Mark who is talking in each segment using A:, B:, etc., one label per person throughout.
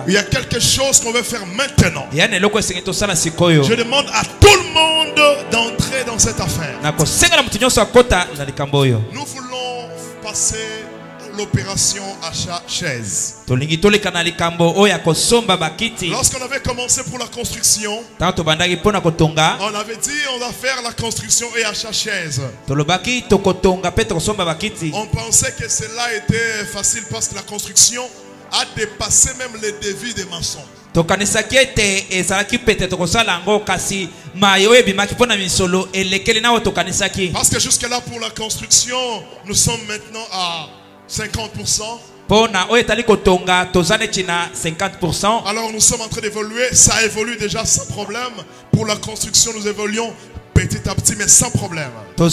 A: Il y a quelque chose qu'on veut faire maintenant. Je demande à tout le monde d'entrer dans cette affaire. Nous voulons passer à l'opération achat-chaise. Lorsqu'on avait commencé pour la construction, on avait dit on va faire la construction et achat-chaise. On pensait que cela était facile parce que la construction a dépassé même les devis des maçons. Parce que jusque là pour la construction, nous sommes maintenant à 50%. Alors nous sommes en train d'évoluer. Ça évolue déjà sans problème. Pour la construction, nous évoluons petit à petit, mais sans problème. Parce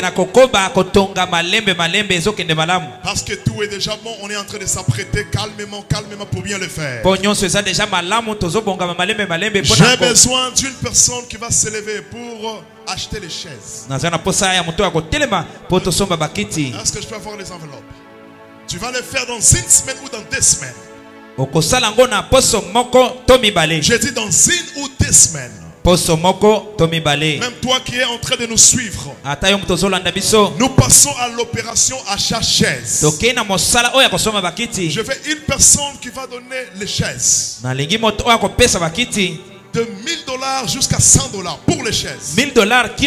A: que tout est déjà bon. On est en train de s'apprêter calmement pour bien le faire. J'ai besoin d'une personne qui va se lever pour acheter les chaises. Est-ce que je peux avoir les enveloppes? Tu vas le faire dans une semaine ou dans 2 semaines. J'ai dit dans 1 ou 2 semaines. Même toi qui es en train de nous suivre, nous passons à l'opération achat-chaise. Je veux une personne qui va donner les chaises. De $1000 jusqu'à $100 pour les chaises. $1000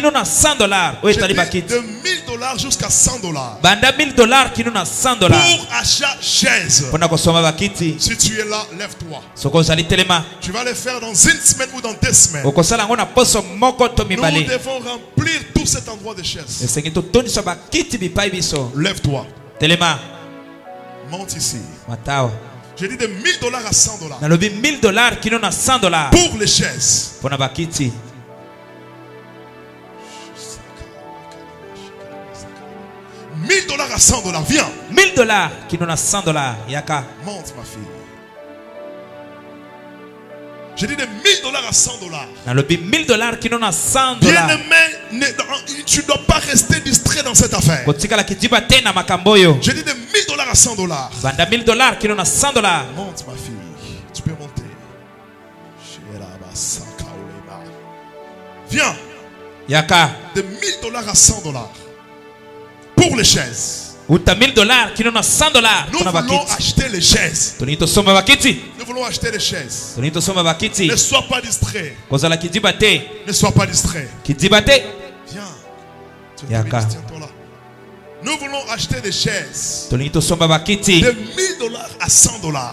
A: de $1000 jusqu'à $100. Pour achat chaise. Si tu es là, lève-toi. Tu vas le faire dans 1 semaine ou dans 2 semaines. Nous devons remplir tout cet endroit de chaises. Lève-toi. Monte ici. J'ai dit de $1000 à $100. Pour les chaises. $1000 à $100. Viens.
B: $1000 Yaka.
A: Monte ma fille. J'ai dit de $1000 à $100. Bien-aimé, tu ne dois pas rester distrait dans cette affaire. J'ai dit de $1000 à $100. Monte ma fille. Tu peux monter. Viens.
B: Yaka.
A: De $1000 à $100. Pour les chaises.
B: $1000 $100.
A: Nous voulons acheter les chaises. Nous voulons acheter les chaises. Ne sois pas distrait. Ne sois pas distrait. Viens. Tiens-toi là. Nous voulons acheter des chaises. De $1000 à $100.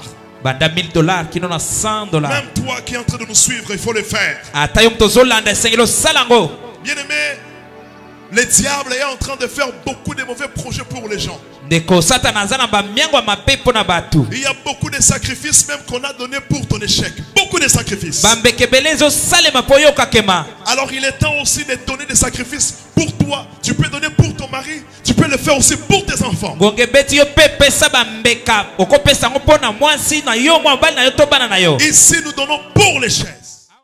A: Même toi qui es en train de nous suivre, il faut le faire. Bien-aimé, le diable est en train de faire beaucoup de mauvais projets pour les gens. Il y a beaucoup de sacrifices même qu'on a donnés pour ton échec. Beaucoup de sacrifices. Alors il est temps aussi de donner des sacrifices pour toi. Tu peux donner pour ton mari. Tu peux le faire aussi pour tes enfants. Ici nous donnons pour les chaises.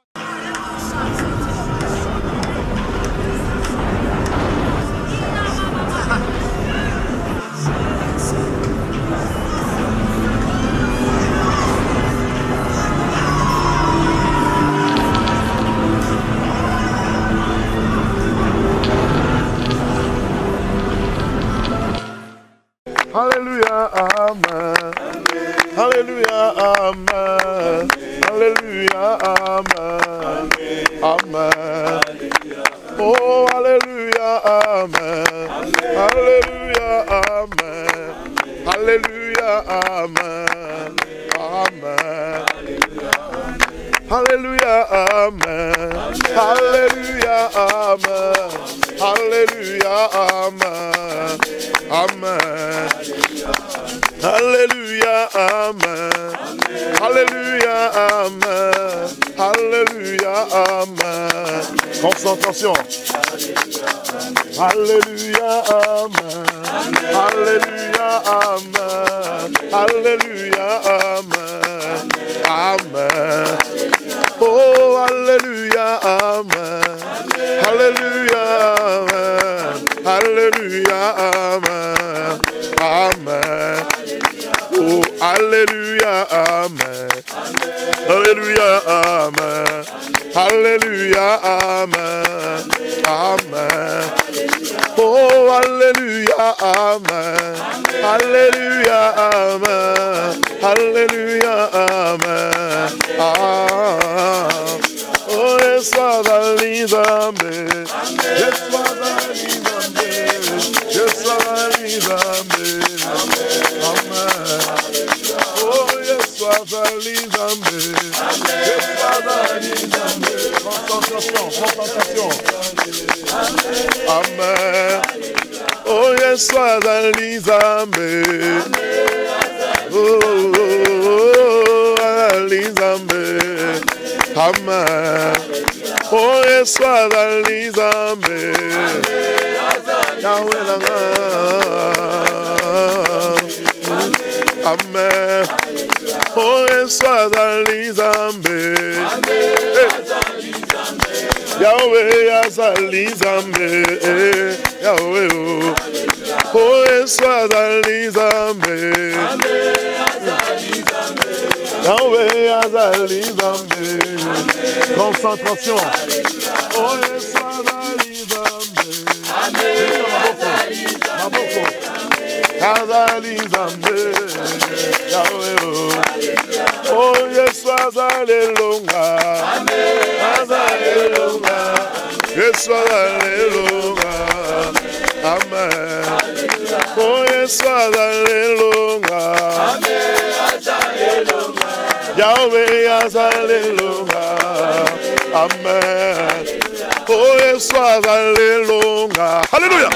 C: Alléluia, amen. Alléluia, amen. Alléluia, amen. Amen. Oh, alléluia, amen. Alléluia, amen. Alléluia, amen. Amen. Alléluia, amen. Alléluia, amen. Alléluia, amen. Amen. Alléluia, amen. Alléluia, amen. Alléluia, amen. Concentration. Alléluia, amen. Alléluia, amen. Alléluia, amen. Amen. Oh, alléluia, amen. Alléluia, amen. Alléluia, amen. Amen. Oh, alléluia, amen. Alléluia, Amen. Alléluia, Amen. Amen. Oh, Alléluia, Amen. Alléluia, Amen. Alléluia, Amen. Amen. Oh, Yeshua Zalizambe. Yeshua Zalizambe. Yeshua Zalizambe. Amen. Oh, Yeshua Zalizambe. Yeshua Zalizambe. Concentration. Amen. Oh, Yeshua Zalizambe. Oh, Zalizambe. Amen. Oh, Yeshua Zalizambe. Yahweh Langa. Amen. Oh, Yeshua Zalizambe. Yahweh Zalizambe. Yahweh. Oh, Yeshua Zalizambe. Yahweh Zalizambe. Concentration. Oh, Yeshua Zalizambe. Zalizambe. Yahweh. Oh, Yeshua Zalelonga. Zalelonga. Yeshua Zalelonga. Amen. Oh, Yeshua Zalelonga. Yahweh Zalelonga. Amen. Oh, Yeshua Zalelonga. Hallelujah.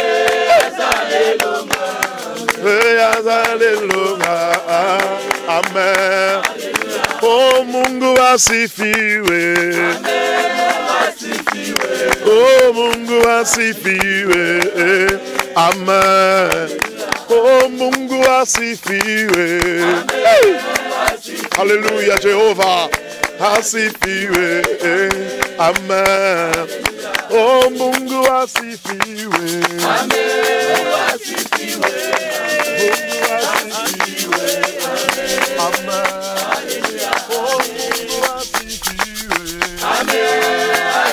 C: Zalelonga. Amen. Oh, Mungu asifiwe. Oh, Mungu asifiwe. Amen. Oh, Mungu asifiwe. Hey. Hallelujah, Jehovah. Asifiwe. Amen. Oh, Mungu asifiwe. Amen. Asifiwe. Mungu asifiwe. Amen. Oh, Mungu asifiwe. Amen.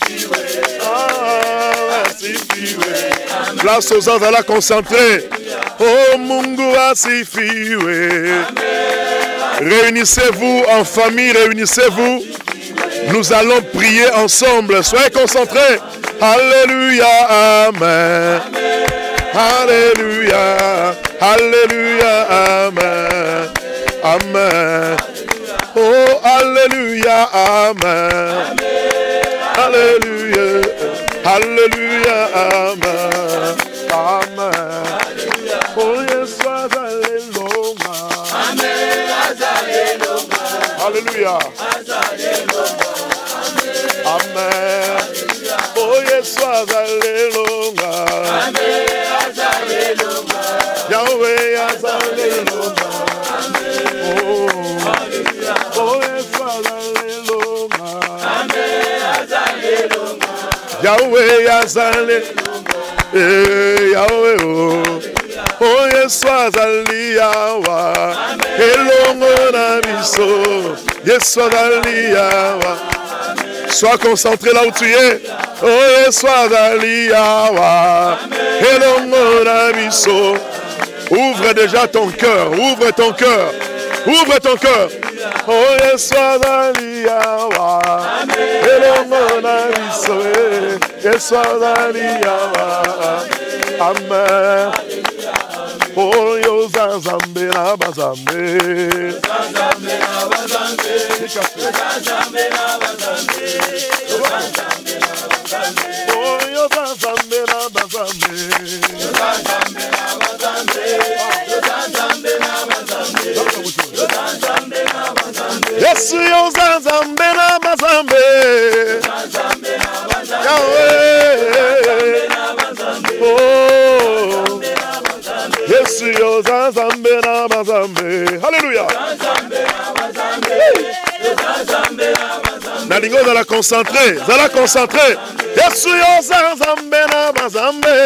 C: Asifiwe. Place aux anges à la concentrer. Oh, Mungu asifiwe. Réunissez-vous en famille, réunissez-vous. Nous allons prier ensemble. Soyez concentrés. Alléluia, Amen. Alléluia, Alléluia, Amen. Amen. Oh, Alléluia, Amen. Alléluia, Alléluia, Amen. Amen. Oh, Yeshua Zalelonga. Alléluia. Amen. Oh, Yeshua Zalelonga. Yahweh Zalelonga. Oh, Yeshua Zalelonga. Yahweh Zalelonga. Yahweh. Oh, Yeshua Zaliyawa. Elongo na biso. Yeshua Zaliyawa. Sois concentré là où tu es. Oh, Yeshua Zaliyawa. Elongo na biso. Ouvre déjà ton cœur. Ouvre ton cœur. Ouvre ton cœur. Oh, Yeshua Zaliyawa. Elongo na biso. Yeshua Zaliyawa. Amen. Oh, yo Zazambe na bazambe. Zazambe na bazambe. Zazambe na bazambe. Zazambe na bazambe. Oh, yo Zazambe na bazambe. Zazambe na bazambe. Zazambe na bazambe. Zazambe na bazambe. Yes, yo Zazambe na bazambe. Zazambe na bazambe. Yahweh. Oh. Yesu yo Zazambe na bazambe. Hallelujah. Nalingo za la concentrer. Za la concentrer. Yesu yo Zazambe na bazambe.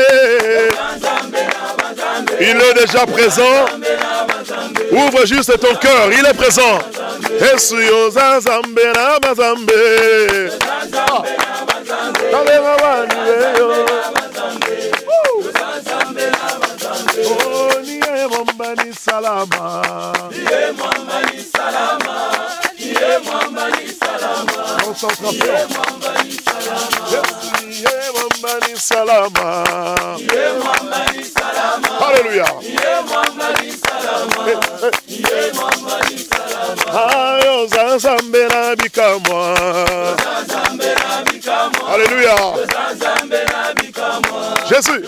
C: Il est déjà présent. Ouvre juste ton cœur. Il est présent. Yesu yo zanzambe na bazambe. Kalenga wani weyo. Oh, niye mwamba ni salama. Niye mwamba ni salama. Niye mwamba ni salama. Concentration. Niye mwamba ni salama. Niye mwamba ni salama. Niye mwamba ni salama. Alléluia. Niye mwamba ni salama. Niye mwamba ni salama. Ayo zanzambe na bikamwa. Zanzambe na bikamwa. Alléluia. Zanzambe na bikamwa. Jésus.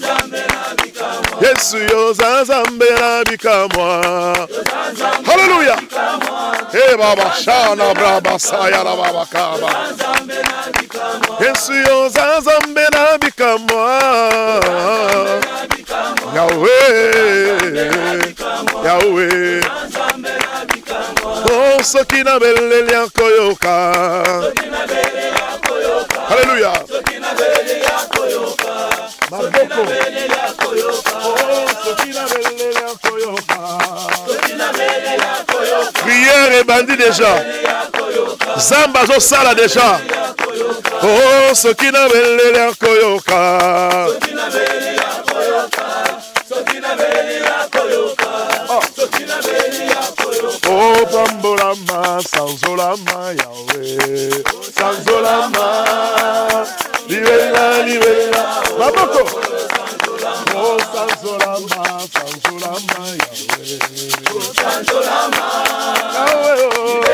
C: Yesu yo zanzambe na bikamwa. Alléluia. Eh baba shana braba saya la baba kaba. Yesu yo zanzambe na bikamwa. Yahweh, Yahweh. Oh soki na beleli akoyoka. Alléluia. Maboko. Prière est bandit déjà. Zamba zo sala déjà. Oh, ce qui n'a belé la koyoka. Oh, bambolama, sanzolama, Yahweh. Sanzolama, livela, livela. Maboko. Oh, sanzolama, sanzolama, Yahweh. Sanzolama, Yahweh.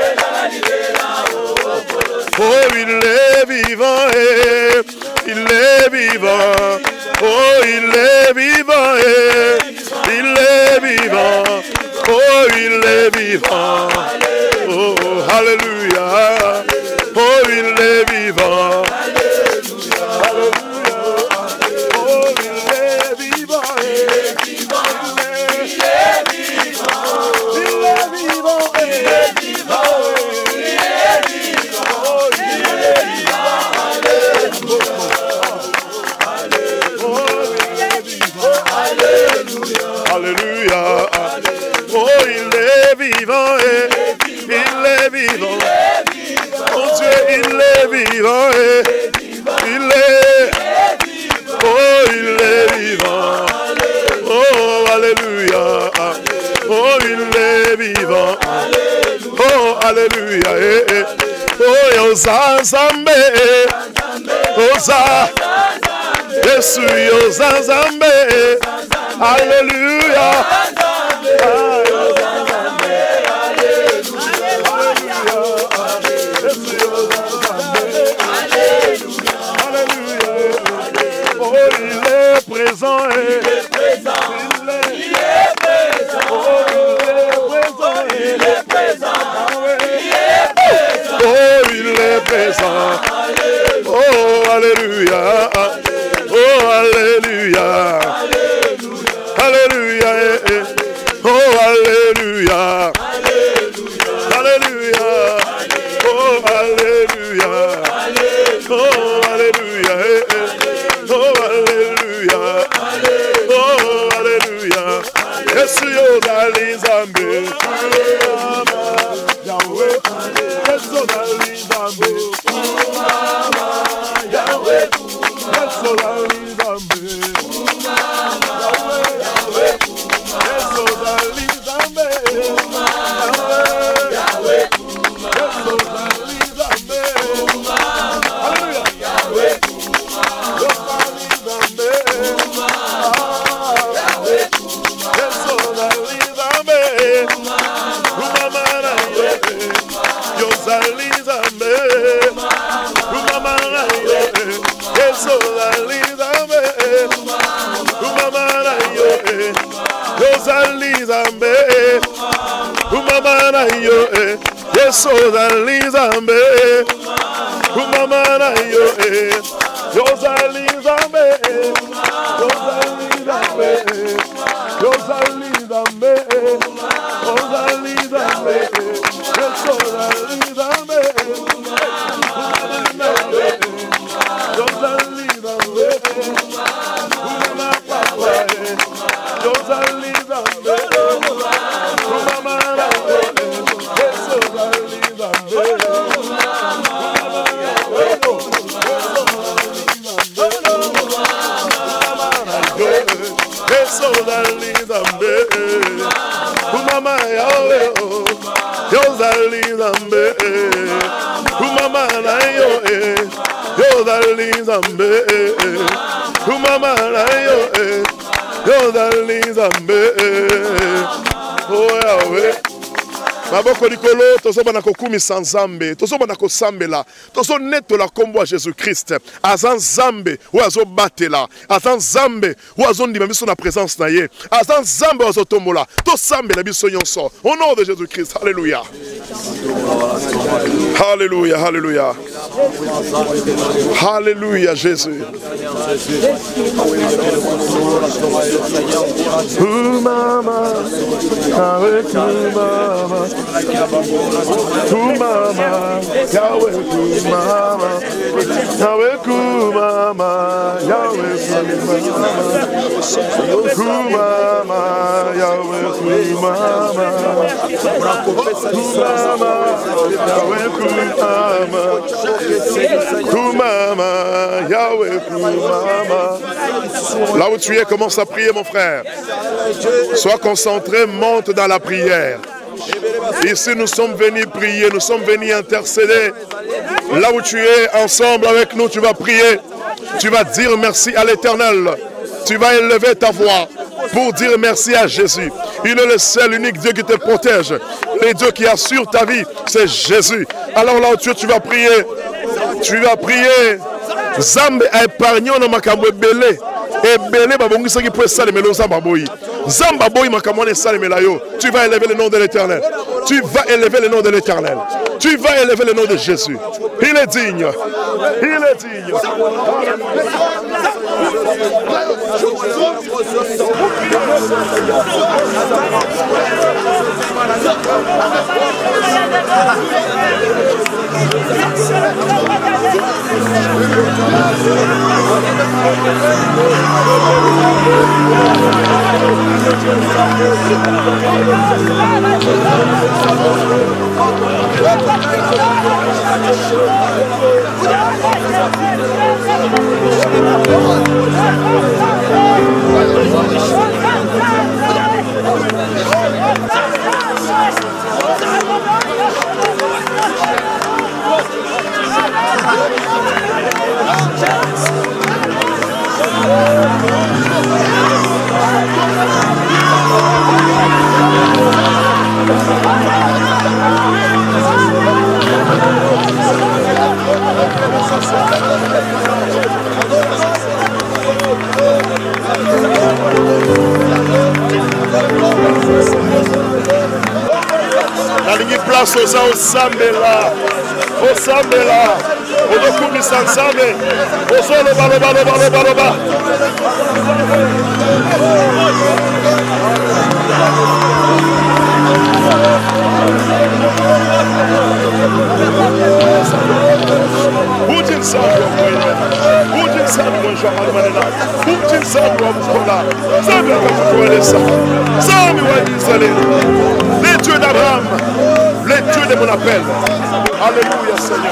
C: Oh, il est vivant, il est vivant. Oh, il est vivant, il est vivant. Oh, il est vivant. Oh, alléluia. Oh, il est vivant. Alléluia. Oh, il est vivant, il est vivant. Mon Dieu, il est vivant, il est. Oh, il est vivant. Oh, alléluia. Oh, il est vivant. Oh, alléluia. Oh, yosa zambe. Osa. Yesu yosa zambe. Alléluia. Oh, il est présent. Il est présent. Il est présent. Oh, il est présent. Oh, il est présent. Oh, alléluia. Oh, alléluia. Alléluia. Oh, alléluia. Alléluia. Oh, alléluia. Oh, alléluia. Oh, alléluia. Oh, alléluia. Yesu yo dali zambe. Yahweh. Yesu dali zambe. Yahweh. Yesu dali zambe. Yeso zalizambe, umamana yo yo zalizambe, yo zalizambe, yo zalizambe, yo zalizambe, yeso zalizambe, umamana yo zalizambe, umamana papa yo zalizambe, umamana yeso Yosozali Zambe, Umama yawe, Yosali Zambe, Umama na yo, Yosali Zambe, Umama na yo, Yosali Zambe, oh yawe. Maboko likolo tozoba na kokumi sans Zambe, tozoba na kosambela, tozo netola kombo a Jésus-Christ. Azan Zambe ou azo batela, azan Zambe ou azo ndima biso na présence na ye, azan Zambe ou azo tombola, to sambela biso nyonso. Au nom de Jésus-Christ, alléluia. Alléluia, alléluia. Alléluia Jésus. Mama, avec mama. Kumama, Yahweh Kumama, Yahweh Kumama, Yahweh Kumama, Yahweh Kumama, Kumama, Yahweh Kumama, Kumama, Yahweh Kumama. Là où tu es, commence à prier mon frère. Sois concentré, monte dans la prière. Ici nous sommes venus prier, nous sommes venus intercéder. Là où tu es, ensemble avec nous, tu vas prier. Tu vas dire merci à l'Éternel. Tu vas élever ta voix pour dire merci à Jésus. Il est le seul, unique Dieu qui te protège. Le Dieu qui assure ta vie, c'est Jésus. Alors là où tu es, tu vas prier. Tu vas prier. Zambe a épargné on a makambo belé. Et belé babongisa qui peut saler mais le zamba boyi. Zamba boyi makamone saler mais yo. Tu vas élever le nom de l'Éternel. Tu vas élever le nom de l'Éternel. Tu vas élever le nom de Jésus. Il est digne. Il est digne. La ligne place aux gens au Sambela, au Sambela, au Dokumi Sansame, au Solo Baloba, Loba, Loba. Putin sabe o que Putin sabe o João Manela. Putin sabe o Abukola. Sabe o Abukola. Sabe o Israël. Les dieux d'Abraham, les dieux de mon appel. Alléluia Seigneur.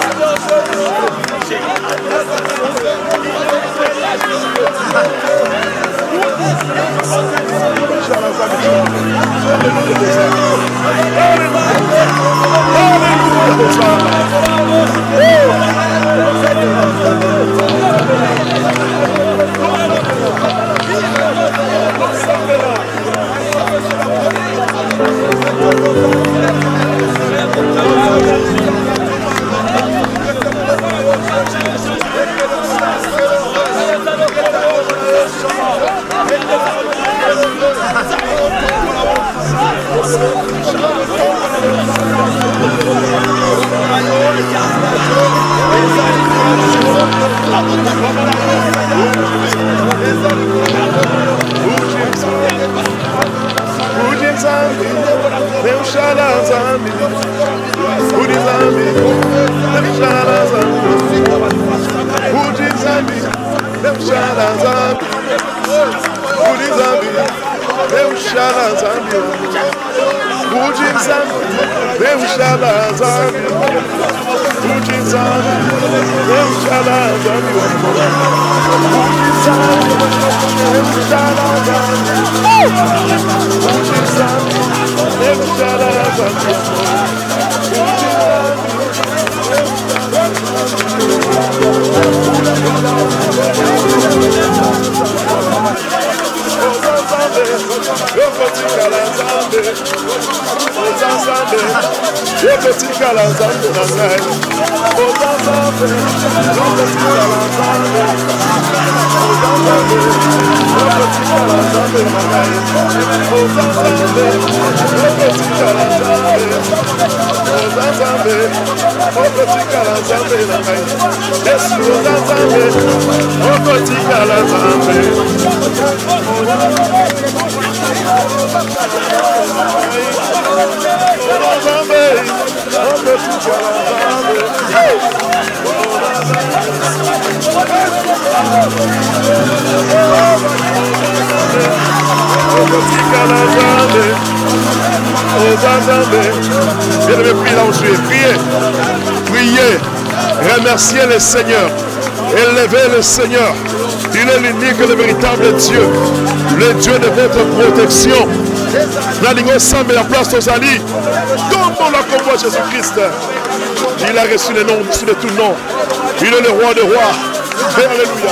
C: Priez, remerciez le Seigneur, élevez le Seigneur. Il est l'unique et le véritable Dieu, le Dieu de votre protection. La ligue ensemble la place aux alliés, comme on la convoit Jésus-Christ. Il a reçu le nom au-dessus de tout nom. Il est le roi des rois. Alléluia.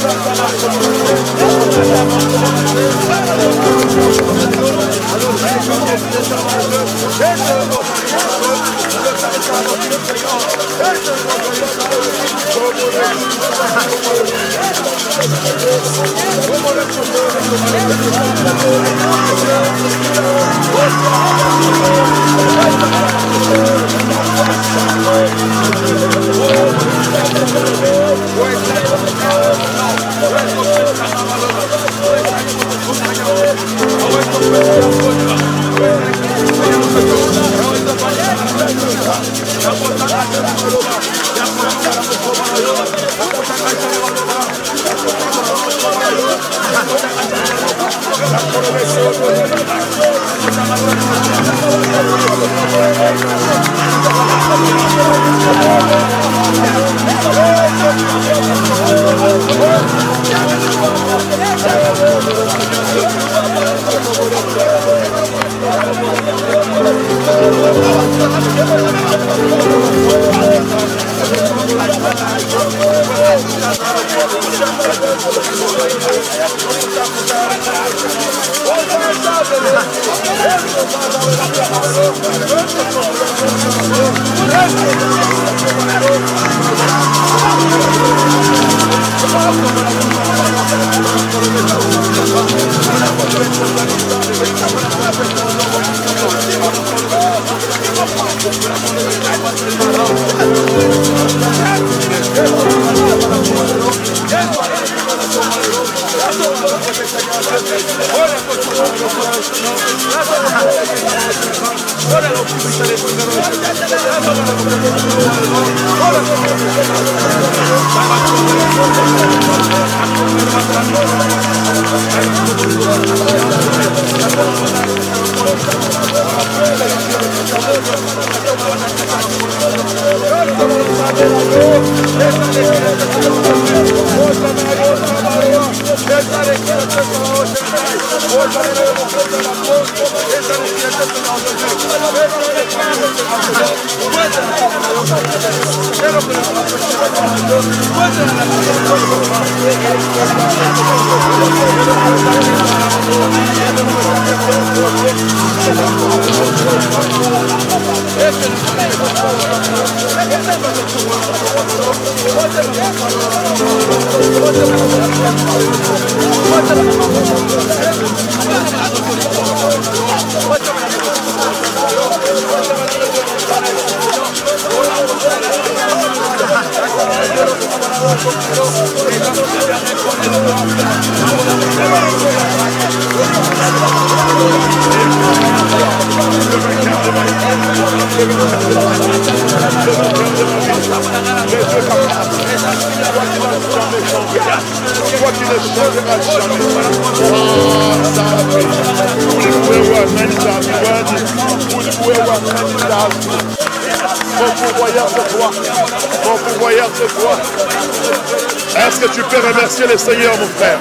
C: Est-ce que tu peux remercier le Seigneur, mon frère?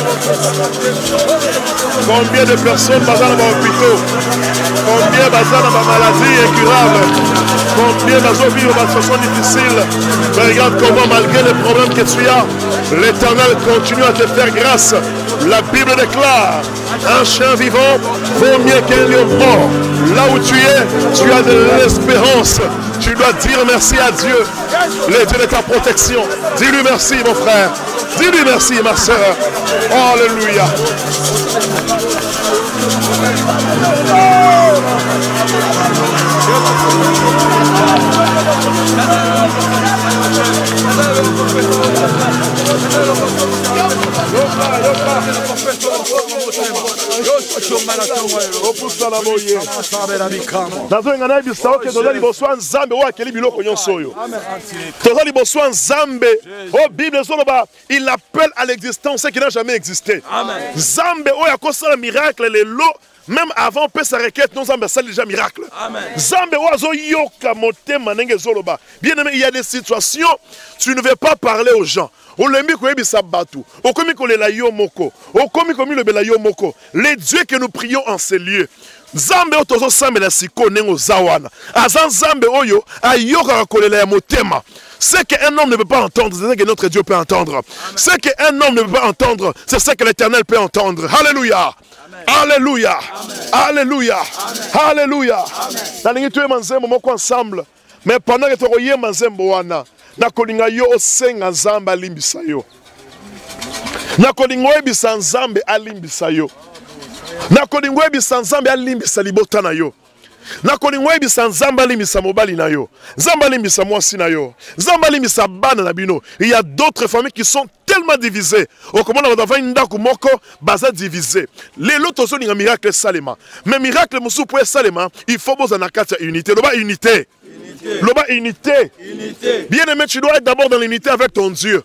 C: Combien de personnes basent dans les hôpitaux? Combien basent dans les maladies incurables? Combien basent vivre dans une situation difficile? Mais regarde comment, malgré les problèmes que tu as, l'Éternel continue à te faire grâce. La Bible déclare: un chien vivant vaut mieux qu'un lion mort. Là où tu es, tu as de l'espérance. Tu dois dire merci à Dieu, le Dieu de ta protection. Dis-lui merci, mon frère. Dis-lui merci, ma soeur. Alléluia. Il appelle à l'existence ce qui n'a jamais existé. Zambe oya kosala miracle les lots. Même avant peut sa requête, nous avons déjà miracle. Zambe oazo yoka motema nenge zoloba. Bien aimé, il y a des situations, tu ne veux pas parler aux gens. Les dieux que nous prions en ces lieux, Nzambe otozo sambela siko nengo zawana. Azan Nzambe oyo ayoka kolela ya motema. Ce qu'un homme ne peut pas entendre, c'est ce que notre Dieu peut entendre. Ce qu'un homme ne peut pas entendre, c'est ce que l'Éternel peut entendre. Alléluia. Alléluia. Alléluia. Alléluia. Nalingi tuye manzembo moko ensemble. Mais pendant que tu regardes manzembo wana, na kolinga yo osenga Nzambe alimbisa yo. Na kolinga oyebisa Nzambe alimbisa yo. Na kolinga oyebisa Nzambe alimbisa libota na yo. Na kolinga oyebisa Nzambe alimbisa mobali na yo. Nzambe alimbisa mwasi na yo. Nzambe alimbisa bana na bino. Il y a d'autres familles qui sont tellement divisées. Au comment on va faire une ndako moko baza divisé. Les autres sont un miracle salema. Mais miracle musu pour salema, il faut besoin na kati unité. Loba unité. Loba unité. Bien aimé, tu dois être d'abord dans l'unité avec ton Dieu.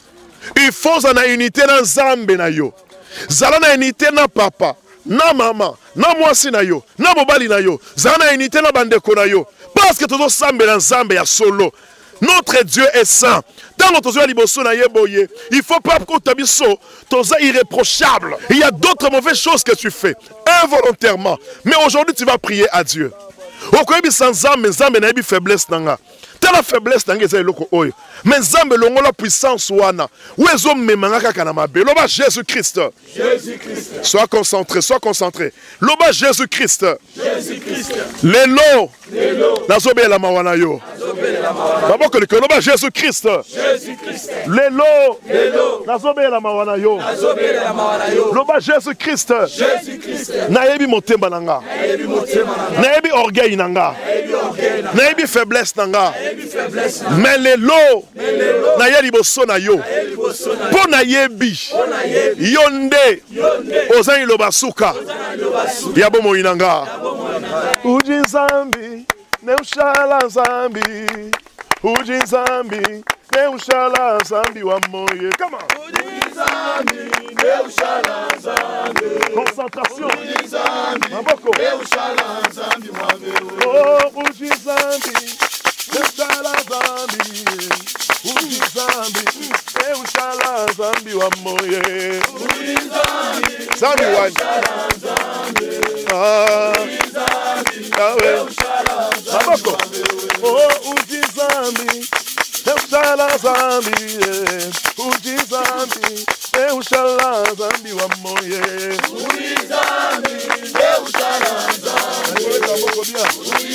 C: Il faut en unité dans Nzambe na yo. Zala na unité na papa, na maman, na mwasi na yo, na mobali na yo. Zala na unité na bandeko na yo. Parce que todo Nzambe na Nzambe ya solo. Notre Dieu est saint. Dans notre Dieu liboso na yeboye, il faut pas que tabiso toza irréprochable. Il y a d'autres mauvaises choses que tu fais involontairement. Mais aujourd'hui tu vas prier à Dieu. Okoyebi sans Nzambe, Nzambe na yebi faiblesse nanga. La faiblesse nanga eza eloko oyo. Mais Nzambe longo la puissance wana. Wezo memanga kaka na mabe. Loba Jésus Christ. Jésus Christ. Sois concentré, sois concentré. Loba Jésus Christ. Jésus Christ. Lelo. Lelo. Nazobe la mawana yo. Nazobe la mawana. Babo que loba Jésus Christ. Jésus Christ. Lelo. Lelo. Nazobe la mawana yo. Nazobe la mawana yo. Loba Jésus Christ. Jésus Christ. Na yebi motemba nanga. Na yebi motemba nanga. Na yebi orgueil nanga. Na yebi orgueil nanga. Na yebi faiblesse nanga. Mais les lots, na ye liboso na yo, po na yebi, yonde, ozangi lobasuka, yabo moinanga. Uji Nzambi, ne ushala Nzambi, Uji Nzambi, ne ushala Nzambi wa moye. Come on. Uji Nzambi, ne ushala Nzambi. Concentration. Uji Nzambi, ne ushala Nzambi wa moye. Oh, Uji Nzambi. Ushala Nzambi, Uji Nzambi, ushala Nzambi wa moye. Uji Nzambi, Nzambi wa Nzambi, Uji Nzambi, ushala Nzambi. Oh, Uji Nzambi, ushala Nzambi, Uji Nzambi, ushala Nzambi wa moye. Uji Nzambi, ushala Nzambi, Uji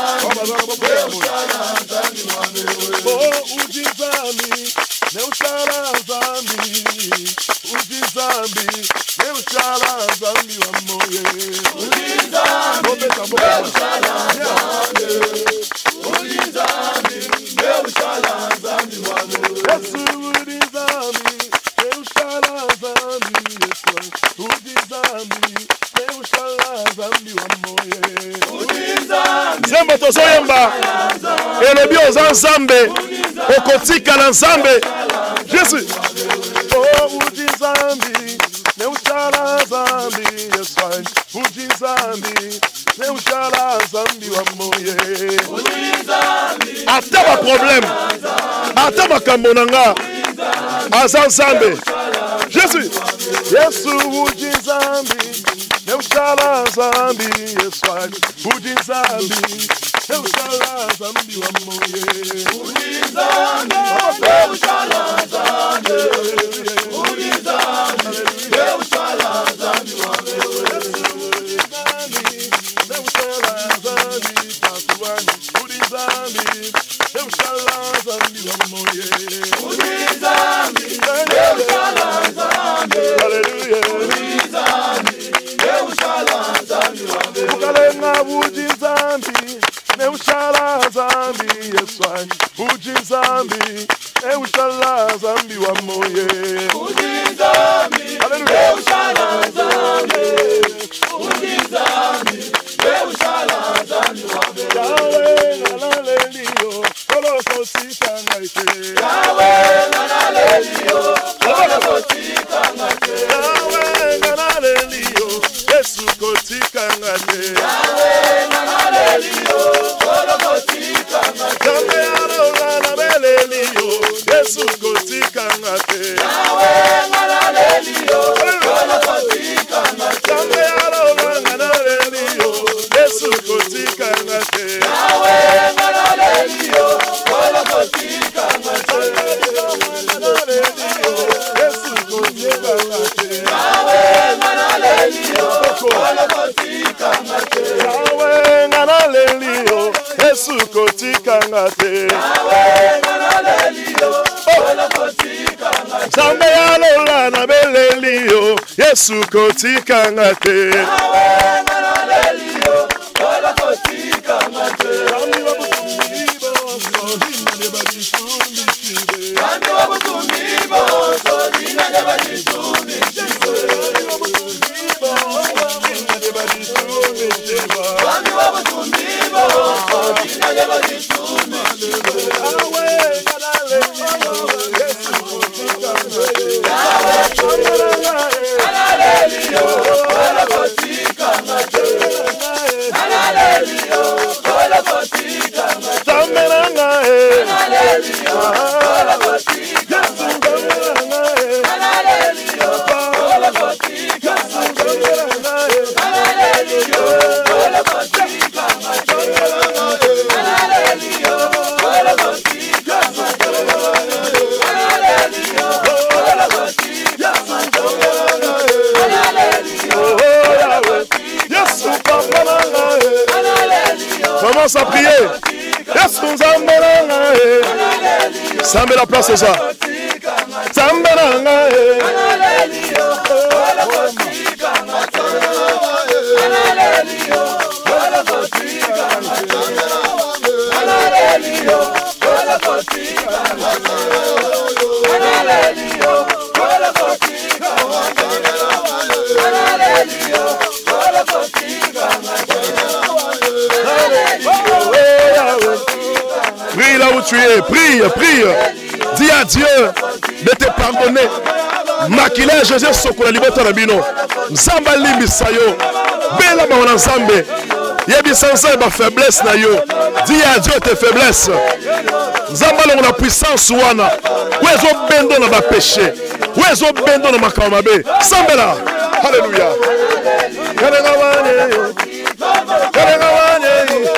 C: Nzambi. Oh, Uji Nzambi, ne ushala Nzambi, Uji Nzambi, ne ushala Nzambi wa moye. Uji Nzambi, ne ushala Nzambi, Uji Nzambi, ne ushala Nzambi wa moye. Yesu Uji Nzambi, ne ushala Nzambi, Uji Nzambi, ne ushala Nzambi wa moye. Uji Nzambi, Zembo tozoyemba. Elobi oza Nzambe, okotika na Nzambe. Jésus. Oh, Uji Nzambi, ne ushala Nzambi, yes fine. Uji Nzambi, ne ushala Nzambi wa moye. Uji Nzambi. Ata ba problème. Ata makambo nanga. Aza Nzambe. Jésus. Yesu Uji Nzambi, ne ushala Nzambi, yes fine. Uji Nzambi. Ne ushala Nzambi wa moye. Uji Nzambi, ne ushala Nzambi, Uji Nzambi, ne ushala Nzambi wa moye. Uji Nzambi, ne ushala Nzambi, tatuani. Uji Nzambi, ne ushala Nzambi wa moye. Uji Nzambi, ne ushala Nzambi, hallelujah. Uji Nzambi, ne ushala Nzambi wa moye. Ukalenga Uji Nzambi, ne ushala Nzambi, yes fine. Uji Nzambi, ne ushala Nzambi wa moye. Zambe ya lola na belelio Yesu kotika ngate Commence à prier. Sambe la place ça. Sambe prie là où tu es, prie, prie. Dis à Dieu de te pardonner. Makila José Sokola libota rabino. Nzamba limbisa yo. Bela ba wana nzambe. Yebi sansa ba faiblesse na yo. Dis à Dieu tes faiblesses. Nzamba longo na puissance wana. Wezo bendo na ba péché. Wezo bendo na makama mabe. Sambela. Alléluia. Kalenga wane. Kalenga wane.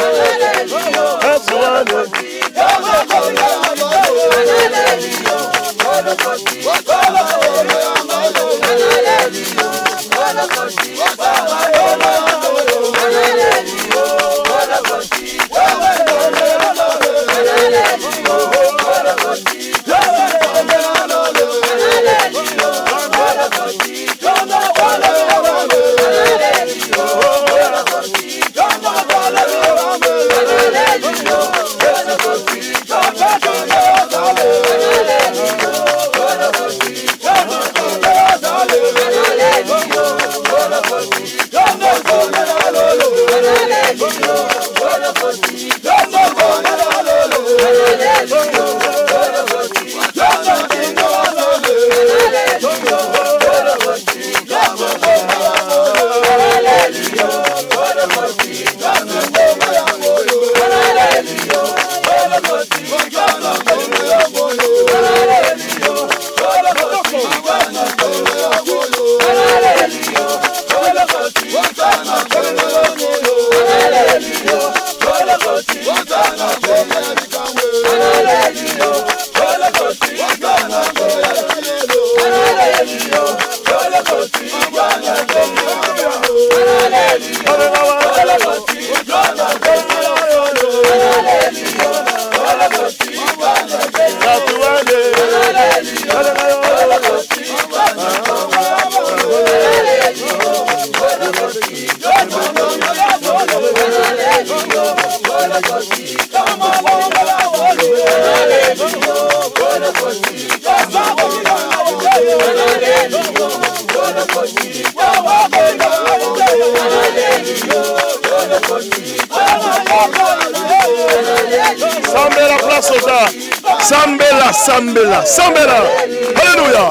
C: Sambela place aux arts. Sambela, Sambela, Sambela. Alléluia.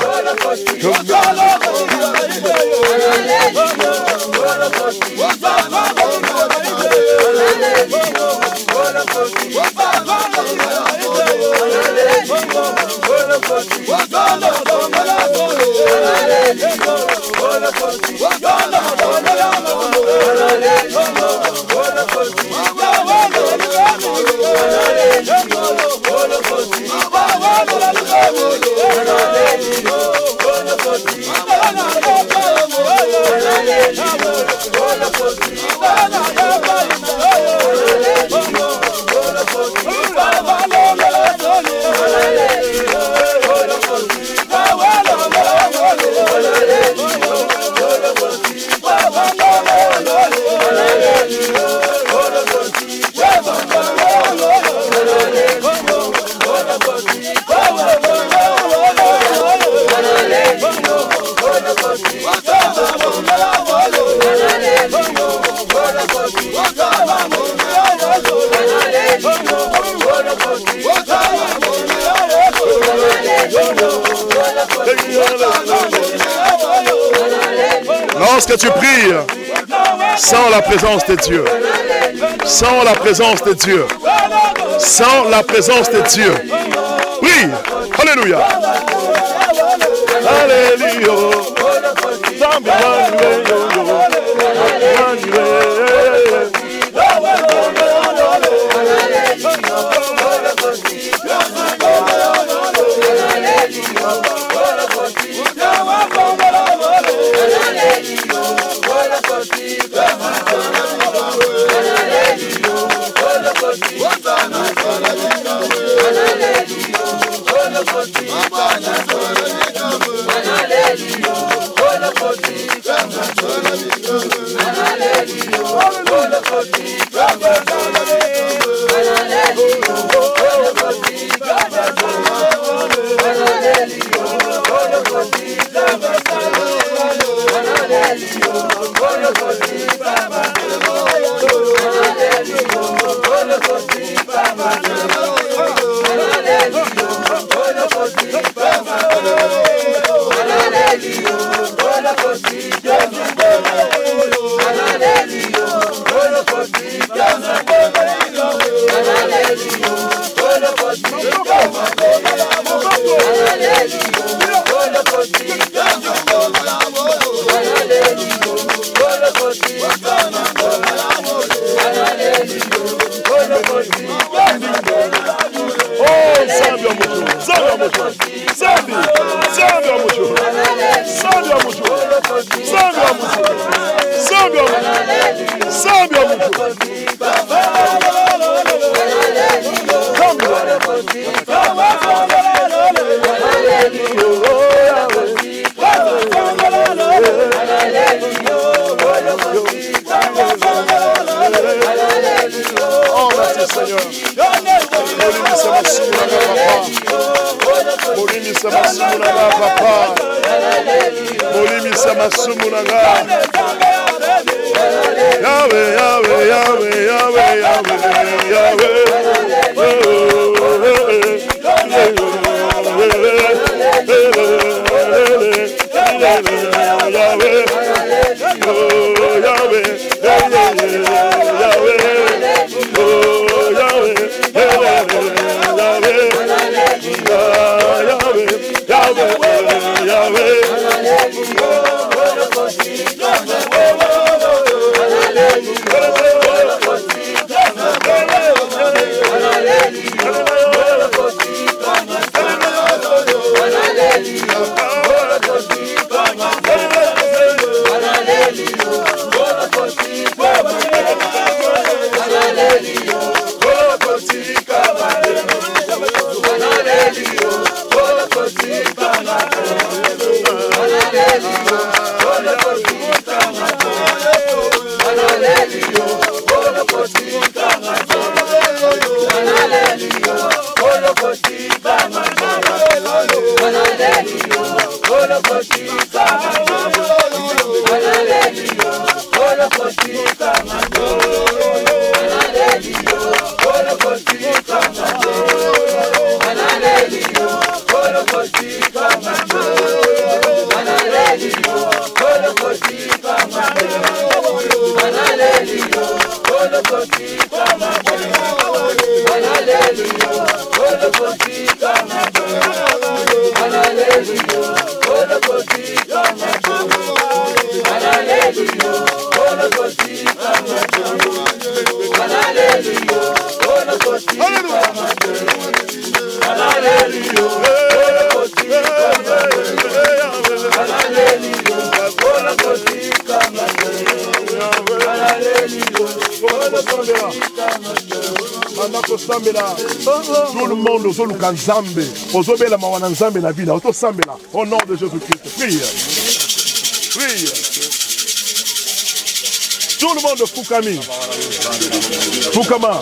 C: Lorsque tu pries, sans la présence de Dieu, sans la présence de Dieu, sans la présence de Dieu, prie, alléluia, alléluia,
D: Hallelujah,
C: Tout le monde ozoluka nzambe ozobela mawana nzambe na vida otosambela au nom de Jésus-Christ. Prie. Prie. Tout le monde fukami. Fukama.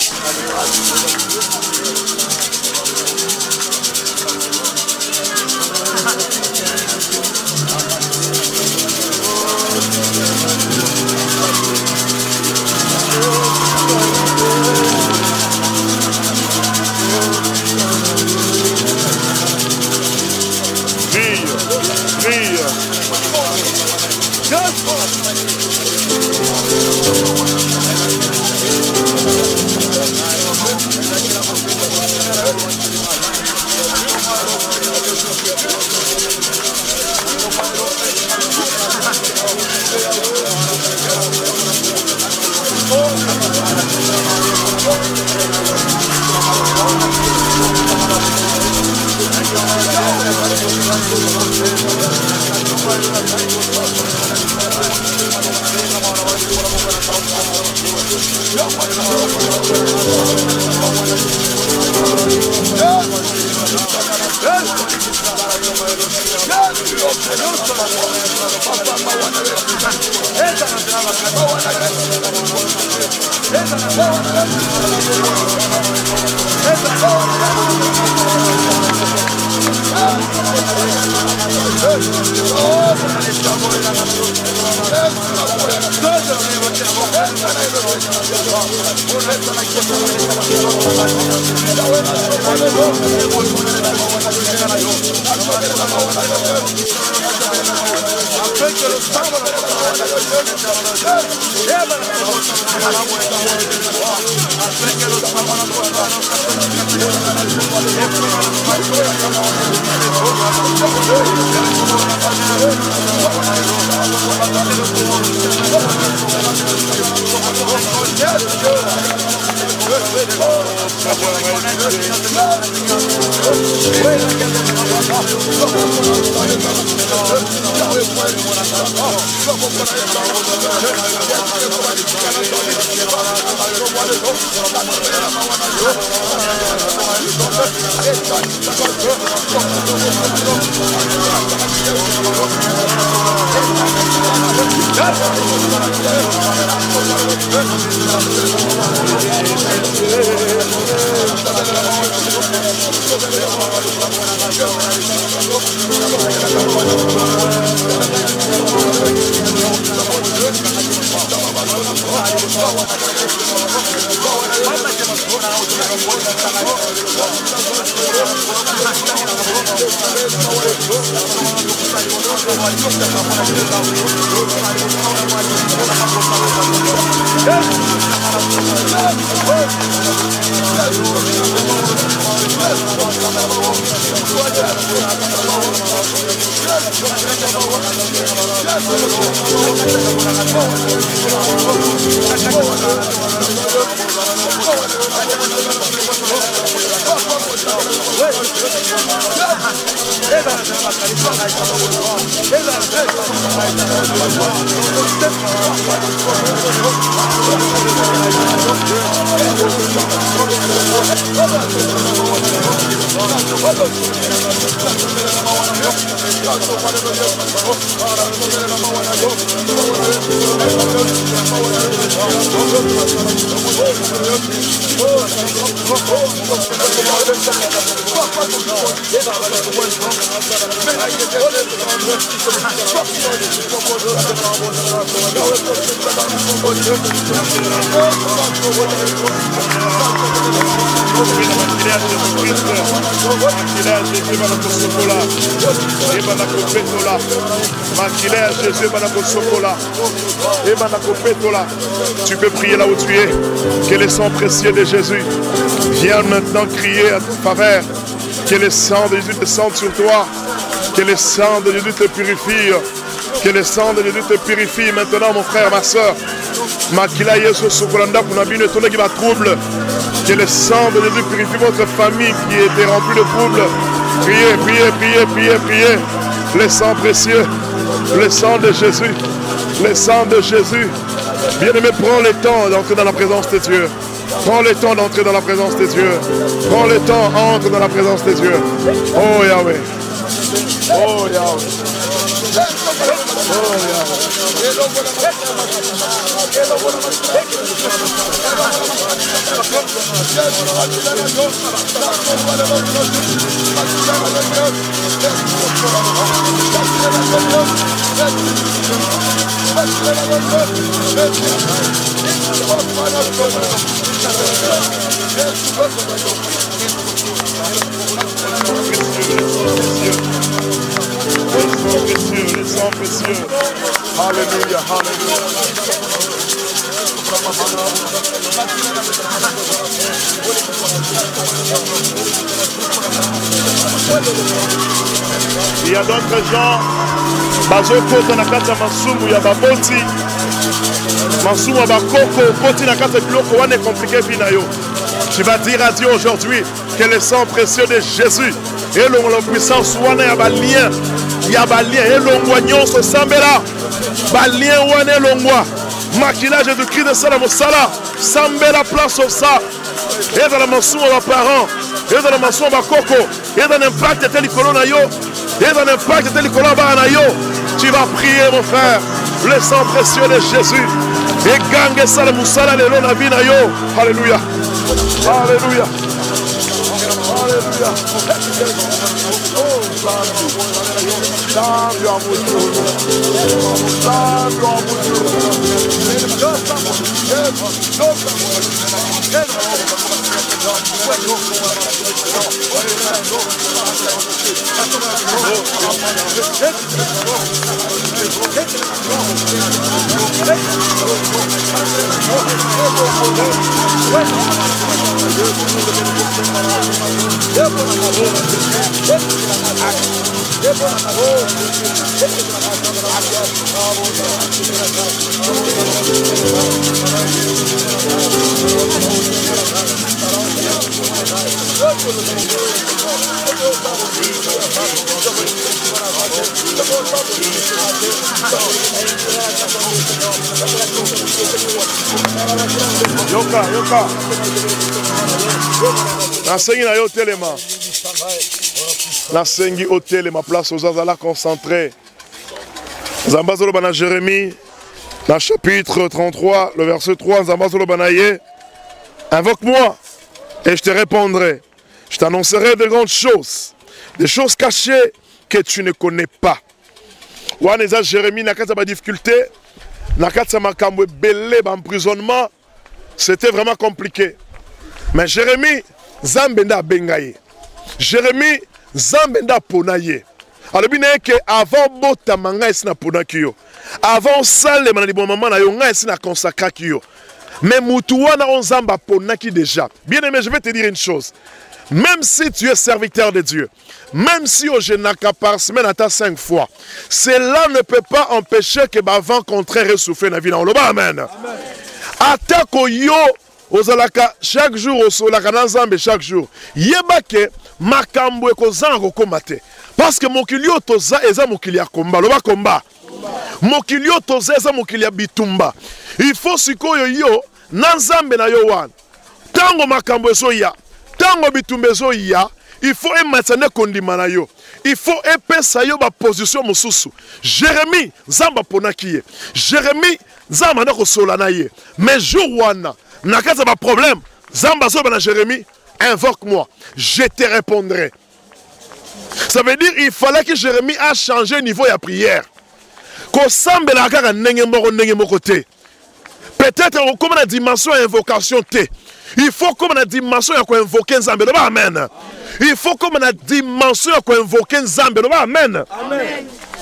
C: Tu peux prier là où tu es. Que le sang précieux de Jésus vienne maintenant crier à ta faveur. Que le sang de Jésus descende sur toi. Que le sang de Jésus te purifie. Que le sang de Jésus te purifie maintenant, mon frère, ma soeur. Que le sang de Jésus purifie votre famille qui était remplie de troubles. Priez, priez, priez, priez, priez. Le sang précieux, le sang de Jésus, le sang de Jésus, Bien-aimé, prends le temps d'entrer dans la présence de Dieu. Prends le temps d'entrer dans la présence de Dieu. Prends le temps, entre dans la présence de Dieu. Oh Yahweh. Oh Yahweh. Oh les sangs précieux. Alléluia, alléluia. Il y a d'autres gens, bazokota na kati ya masumu ya baboti, masumu ya bakoko, koti na kati ya biloko wana est compliqué pina yo. Tu vas dire à Dieu aujourd'hui que le sang précieux de Jésus et la puissance wana ya balien, ya balien et l'ongwa nyonso sambela, balien wana et l'ongwa, makila Jésus-Christ de Salam Sala, sambela place au ça, et dans la masumu ya parents, et dans la masumu ya bakoko, et dans l'impact de telikolo na yo, et dans l'impact de telikolo na yo, tu vas prier mon frère, le sang précieux de Jésus, et gangue Salam Sala le lo na vie na yo, alléluia. Alléluia. Alléluia. Yoka, yoka. Nasengi na yo telema. Nasengi au telema place aux azala concentrés. Zambazolo bana Jérémie, dans le chapitre 33, le verset 3, Zambazolo banaye. Invoque-moi et je te répondrai. Je t'annoncerai de grandes choses, des choses cachées que tu ne connais pas. Waneza Jérémie n'a pas de difficulté, n'a pas de belé emprisonnement. C'était vraiment compliqué. Mais Jérémie, Zambenda bengaye. Jérémie, Zambenda ponaye. Alors bien que avant bota manga esina ponakio. Avant sale manali bon maman na yo nga esina consacra kio. Mais mutuana on zamba ponaki déjà. Bien aimé, je vais te dire une chose. Même si tu es serviteur de Dieu, même si au Génaka par semaine à 5 fois, cela ne peut pas empêcher que avant contraire souffle na vie na oloba amen. Atako yo ozalaka chaque jour au solaka na Nzambe chaque jour. Yebake makambo ekozanga komate. Parce que mokilio toza eza mokili ya komba, loba komba. Mokilio toza eza mokili ya bitumba. Il faut sikoyo yo na Nzambe na yo wana. Tango makambo ezo ya, tango bitumba ezo ya, il faut ematane kondima na yo. Il faut epesa yo ba position mosusu. Jérémie Nzamba ponaki ye. Jérémie Nzamba na kosola na ye. Mais jour wana nakasa ba problème. Nzamba zo na Jérémie, invoque-moi, je te répondrai. Ça veut dire qu'il fallait que Jérémie a changé le niveau de la prière. Peut-être comme la dimension d'invocation. Il faut comme la dimension d'invoquer Nzambe. Amen. Il faut comme la dimension d'invoquer Nzambe. Amen. Amen.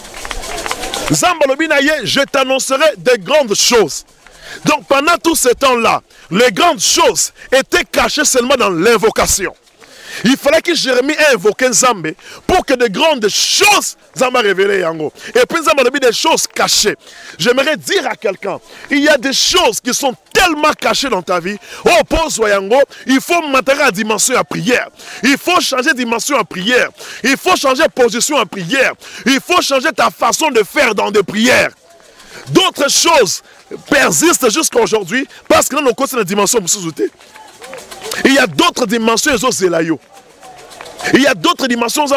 C: Je t'annoncerai de grandes choses. Donc pendant tout ce temps-là, les grandes choses étaient cachées seulement dans l'invocation. Il fallait que Jérémie ait invoqué Nzambe pour que de grandes choses Nzamba révélé yango. Et puis Nzamba a mis des choses cachées. J'aimerais dire à quelqu'un, il y a des choses qui sont tellement cachées dans ta vie. Oh, pose yango, il faut maintenir la dimension à prière. Il faut changer de dimension à prière. Il faut changer de position à prière. Il faut changer ta façon de faire dans des prières. D'autres choses persistent jusqu'à aujourd'hui parce que nous avons une dimension. Il y a d'autres dimensions. Il y a d'autres dimensions.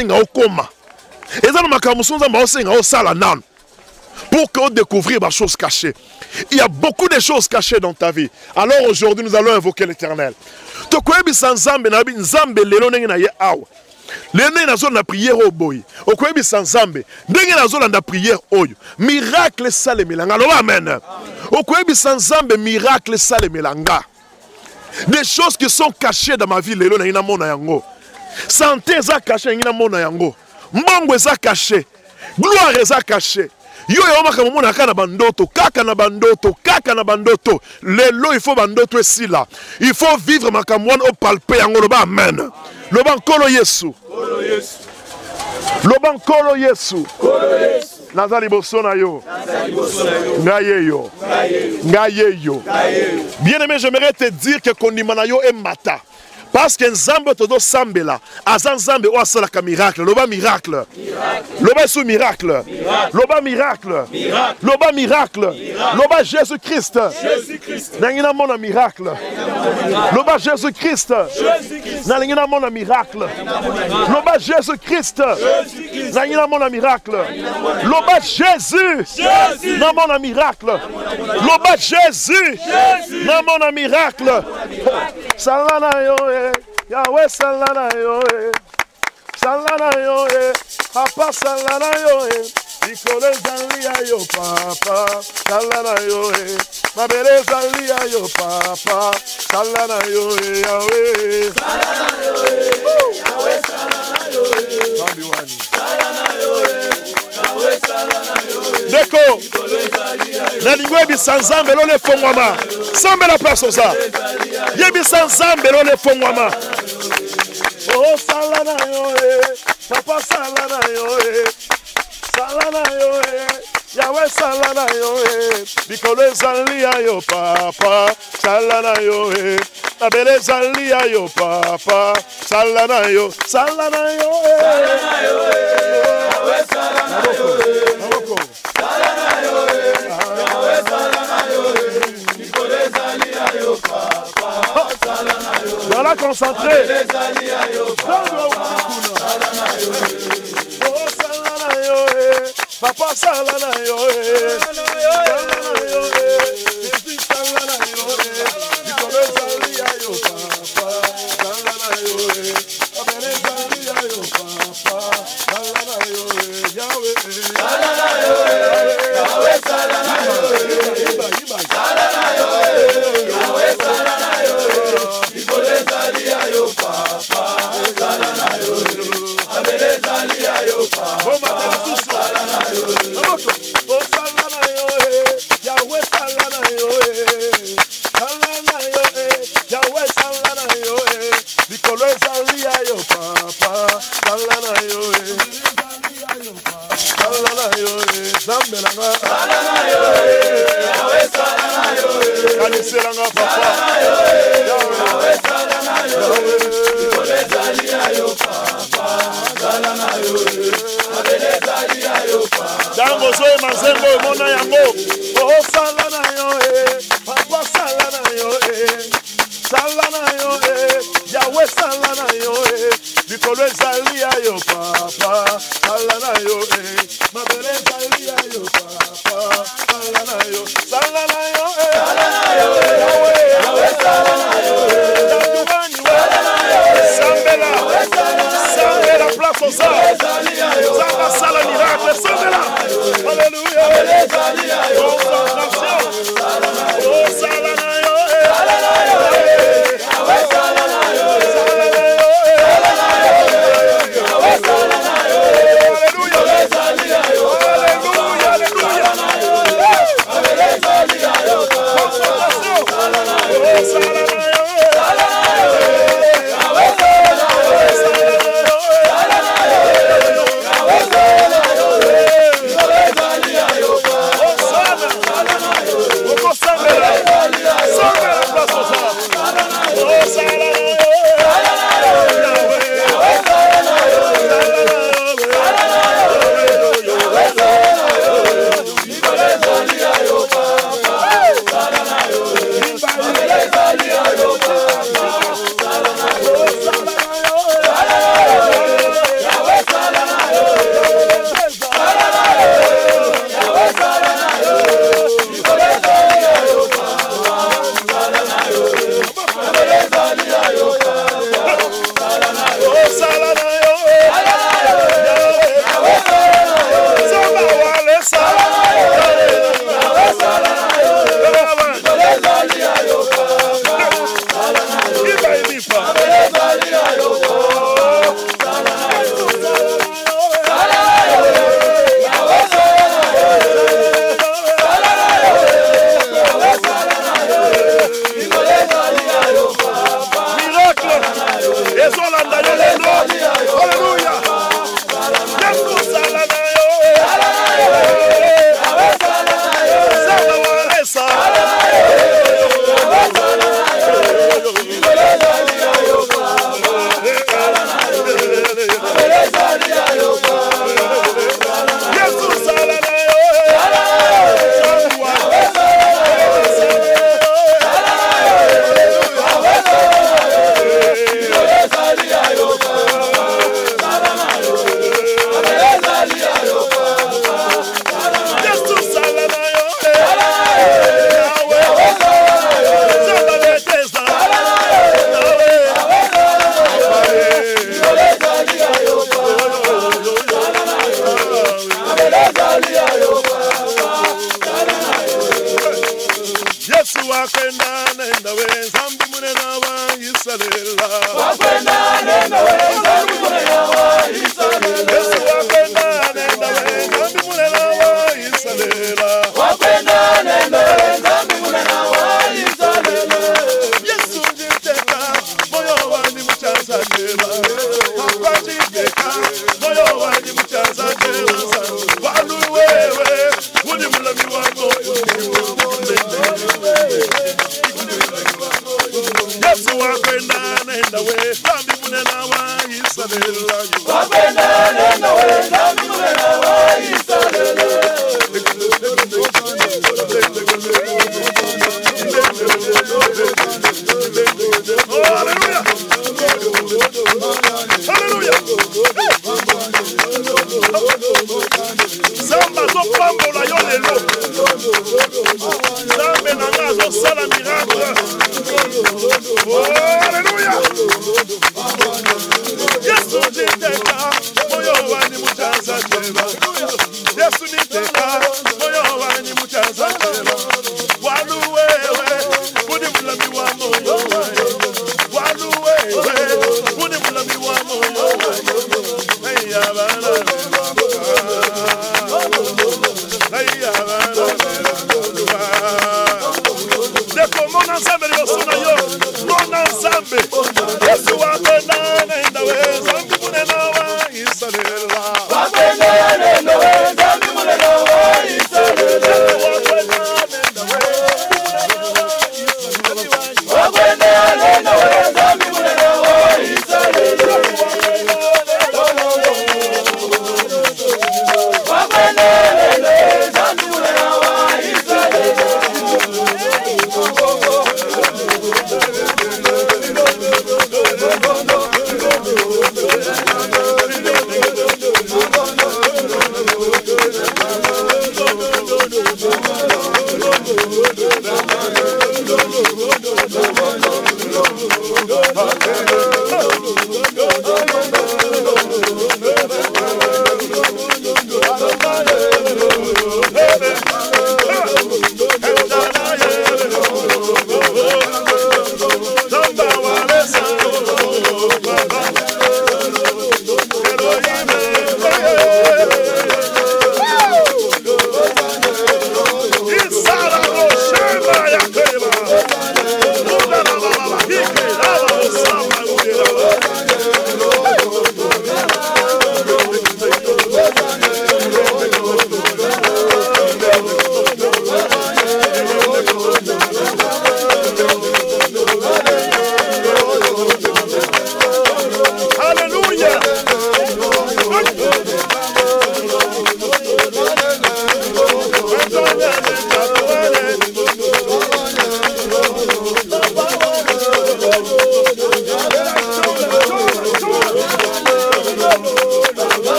C: Pour que vous découvriez des choses cachées. Il y a beaucoup de choses cachées dans ta vie. Alors aujourd'hui, nous allons invoquer l'Éternel. L'ennemi n'a pas prière au boy. Au quoi il sans zambe. Dengue n'a pas prière au miracle sale melanga. Amen. Au quoi il sans zambe miracle sale melanga. Des choses qui sont cachées dans ma vie. Lelo na ina mona yango. Santé za caché ina mona yango. Mbongo za caché. Gloire za caché. Yo ya omaka mona kana bandoto, kaka na bandoto. Lelo il faut bandoto ici là. Il faut vivre makamwan au palpé yango loba amen. Loba nkolo Yesu. Loba nkolo Yesu. Nazali boso na yo. Ngayeyo. Bien-aimé, j'aimerais te dire que kondimana yo est mata. Parce que Nzambe todo sambela, azan Nzambe o asala ka miracle, loba miracle. Loba sou miracle. Loba miracle. Loba miracle. Loba Jésus-Christ. Nangina mona miracle. Loba Jésus-Christ. Nangina mona miracle. Loba Jésus-Christ. Nangina mona miracle. Loba Jésus. Na mona miracle. Loba Jésus. Na mona miracle. Salana yo. Yahweh salana yo salana yo papa salana yo ikole zalia yo papa salana yo mabele zalia yo papa salana yo Yahweh salana yo Yahweh salana yo salana yo Yahweh salana yo Deko na lingwe bi sanzambe lo le fongwama sambe la place ça yebi sanzambe lo le fongwama oh salana yo papa salana yo Yahweh salana yo bikole zalia yo papa salana yo abele zalia yo papa salana yo Yahweh salana yo salana yo Yahweh salana yo bikole zalia yo papa salana yo voilà concentré zalia yo papa salana yo oh salana yo papa salana yo salana yo salana yo bikole zalia yo papa salana yo abele zalia yo papa salana yo Yahweh salana yo Yahweh salana yo salana yo Yahweh salana yo bikole zalia yo papa salana yo abele zalia yo papa salana yo oh salana yo Yahweh salana yo Yahweh salana yo bikole zalia yo papa salana yo salana yo zambelanga salana yo Yahweh salana yo kaniselanga papa Yahweh salana yo bikole zalia yo papa salana yo abele zalia yo papa dango zoe mazengo mona yango oh salana yo papa salana yo salana yo Yahweh salana yo bikole zalia yo papa salana yo mabele zalia yo papa salana yo salana yo Yahweh salana yo sambela place aux arts samba sala miracle sambela alléluia concentration oh salana yo Yahweh salana yo Salana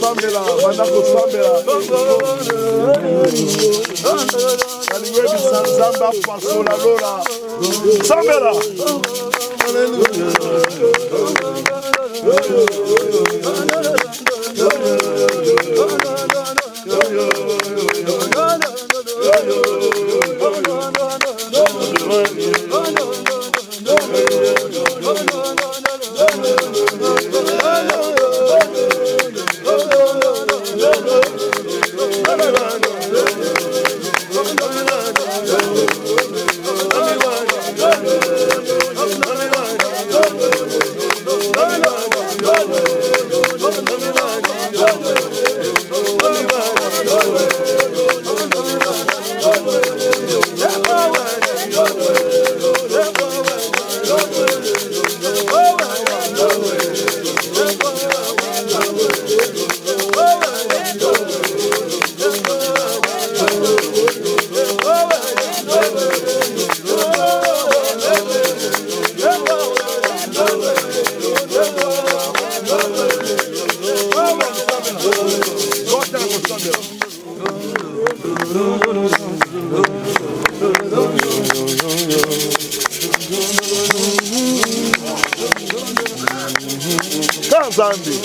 C: kosambela, banda kosambela. Aliwe bisanzamba pasola lola. Sambela. Zambi.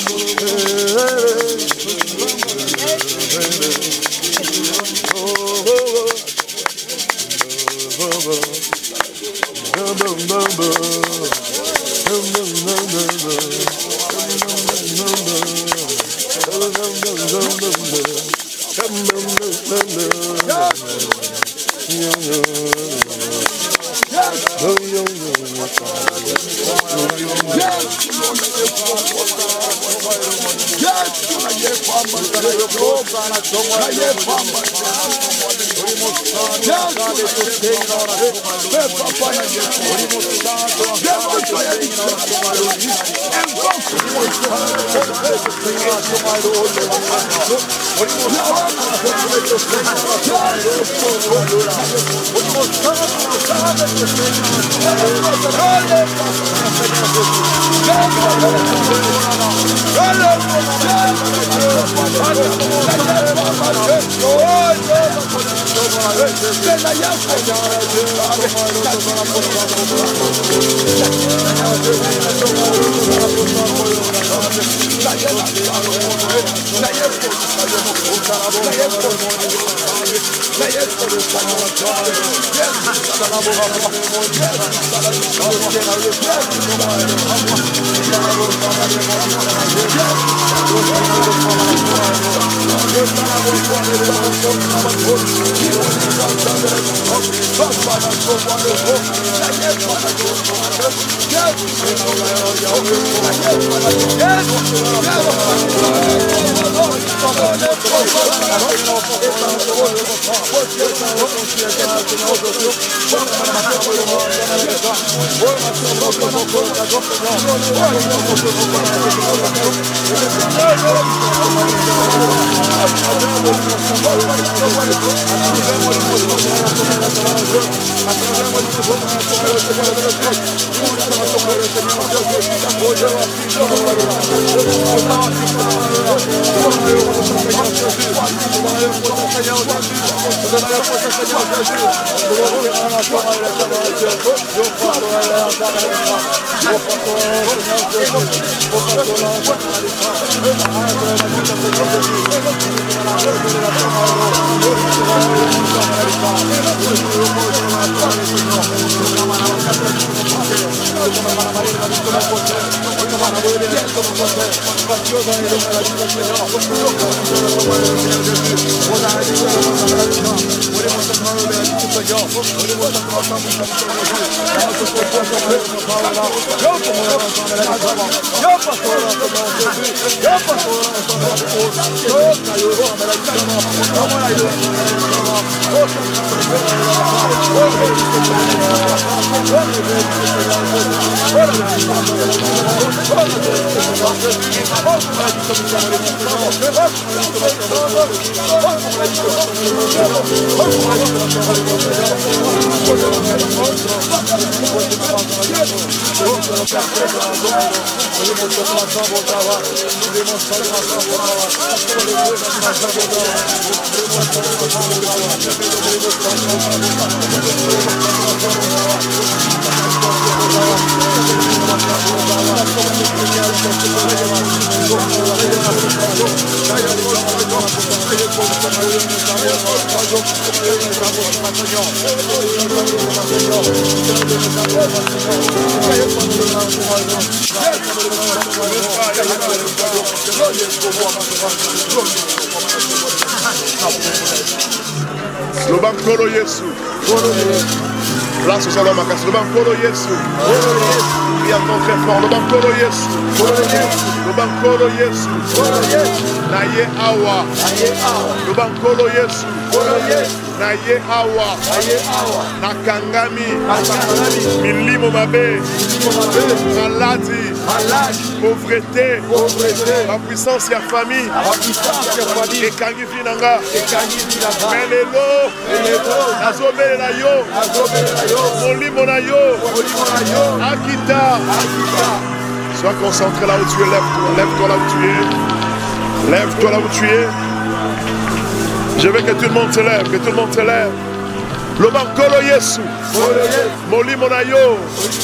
C: Le bankolo Yesu. Là, ce soit l'homme à casse. Le bankolo Yesu. Prie encore très fort. Le bankolo Yesu. Le bankolo Yesu. Naye awa. Le bankolo Yesu. Naye awa. Nakangami. Milimo mabe. Maladie. Pauvreté. La puissance ya famille. Ekangi finanga. Melelo. Nazobelela yo. Molimo na yo. Akita. Sois concentré là où tu es. Lève-toi là où tu es. Lève-toi là où tu es. Je veux que tout le monde se lève. Que tout le monde se lève. Le bankolo Yesu. Molimo na yo.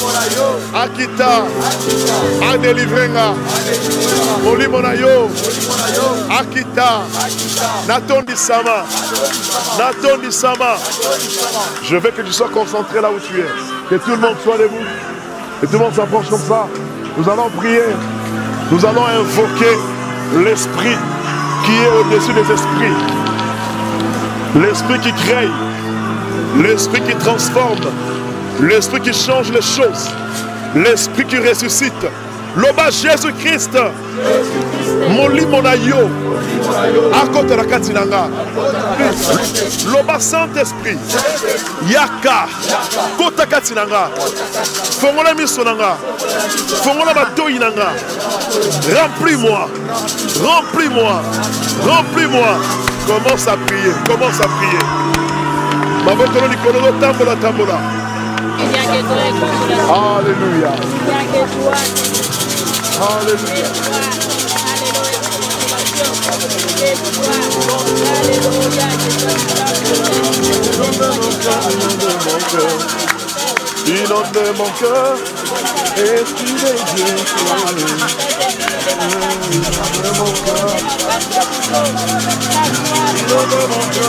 C: Akita. Adelivrenga. Molimo na yo. Akita. Natondi sama. Natondi sama. Je veux que tu sois concentré là où tu es. Que tout le monde soit debout. Que tout le monde s'approche comme ça. Nous allons prier. Nous allons invoquer l'esprit qui est au-dessus des esprits. L'esprit qui crée. L'esprit qui transforme. L'esprit qui change les choses. L'esprit qui ressuscite. Loba Jésus-Christ. Molimo na yo. Akota la katinanga. Loba Saint-Esprit. Yaka. Kota katinanga. Fongola misonanga. Fongola batoi nanga. Remplis-moi. Remplis-moi. Remplis-moi. Commence à prier. Commence à prier. Mabokolo Nikolo tambola tambola. Alléluia. Alléluia. Inonde mon cœur, esprit de Dieu, inonde mon cœur, inonde mon cœur,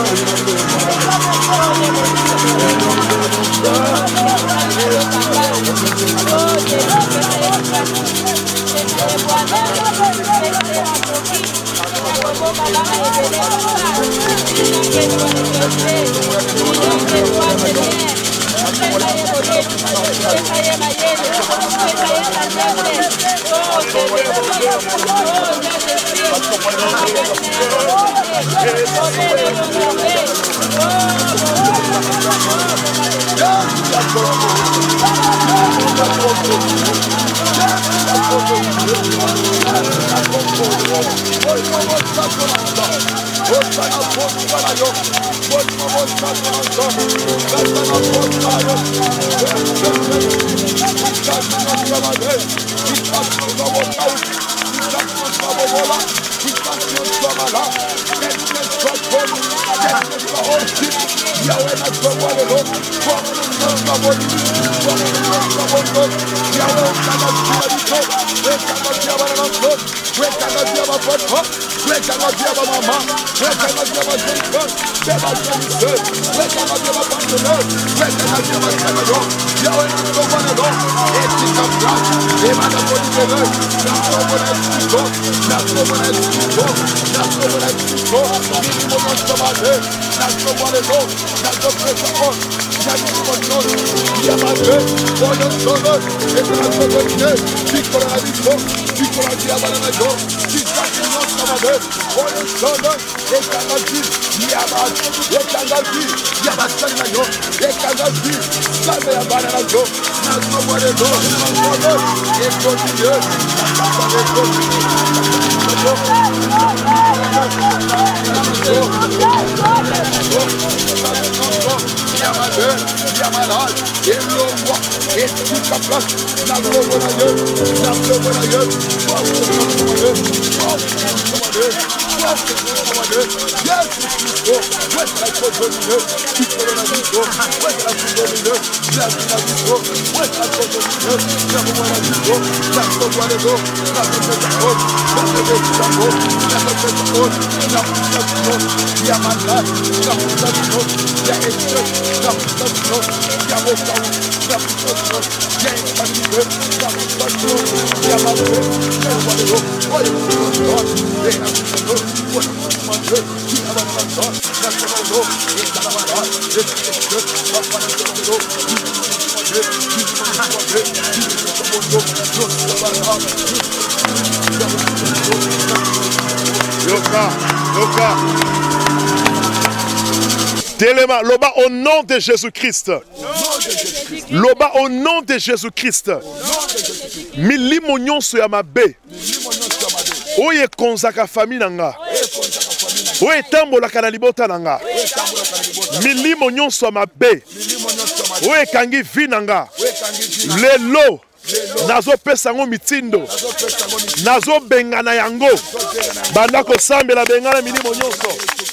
C: Téléma, loba au nom de Jésus-Christ. Loba au nom de Jésus-Christ. Milimo nyonso ya mabe. Oye konzaka famille nanga. Oye tambolaka na libota nanga. Milimo nyonso ya mabe. Oye kangi vi nanga. Lelo. Nazo pesa ngo mitindo. Nazo bengana yango. Banda ko sambela bengana milimo nyonso.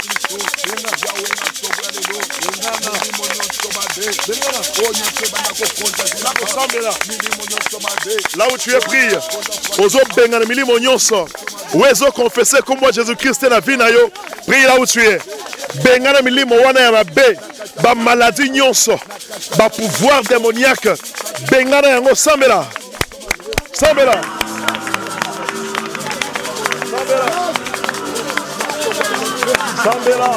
C: Là où tu es, prie. Ozo bengana milimo nyonso. Ozo confesser comme moi Jésus-Christ est la vie na yo. Prie là où tu es. Bengana milimo wana ya mabe. Ba maladie nyonso. Ba pouvoir démoniaque. Bengana yango sambela. Sambela. Sambela.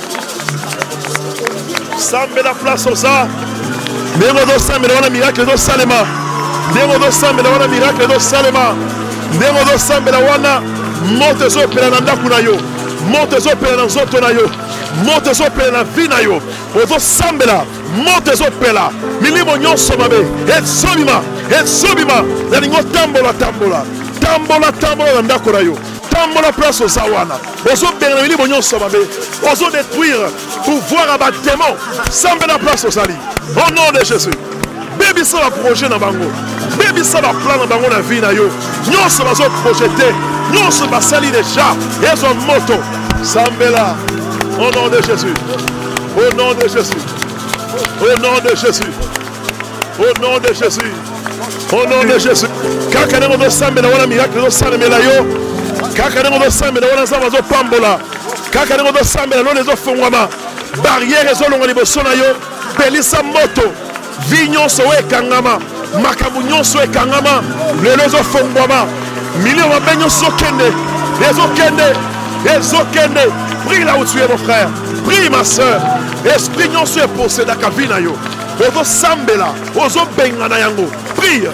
C: Sambela place aux arts. Ndenge do sambela wana miracle do salema. Ndenge do sambela wana miracle do salema. Ndenge do sambela wana moto zo pela na ndaku na yo. Moto zo pela na nzoto na yo. Moto zo pela na vie na yo. Ozo sambela moto zo pela. Milimo nyonso mabe. Ezobima. Nalingo tambola. Tambola na ndaku na yo. Tambola place aux awana. Ozo benga milimo nyonso mabe. Ozo détruire pouvoir à battre démon. Sambela place aux ali. Au nom de Jésus. Baby ça va projet na bango. Baby ça va plan na bango na vie na yo. Nyonso bazo projeter. Nyonso basali déjà. Ezo moto. Sambela. Au nom de Jésus. Au nom de Jésus. Au nom de Jésus. Au nom de Jésus. Au nom de Jésus. Kaka nengo do sambela wana miracle do salemela yo. Kaka nengo do sambela wana za bazo pambola. Kaka nengo do sambela lo lezo fongwama. Barrière ezolonga liboso na yo. Belisa moto. Vi nyonso ekangama. Makambu nyonso ekangama. Lelo ezofongwama. Milio mabe nyonso kende. Ezokende. Prie là où tu es mon frère. Prie ma soeur. Esprit nyonso est possédé à Kavina yo. Ozo sambela. Ozo bengana yango. Prie.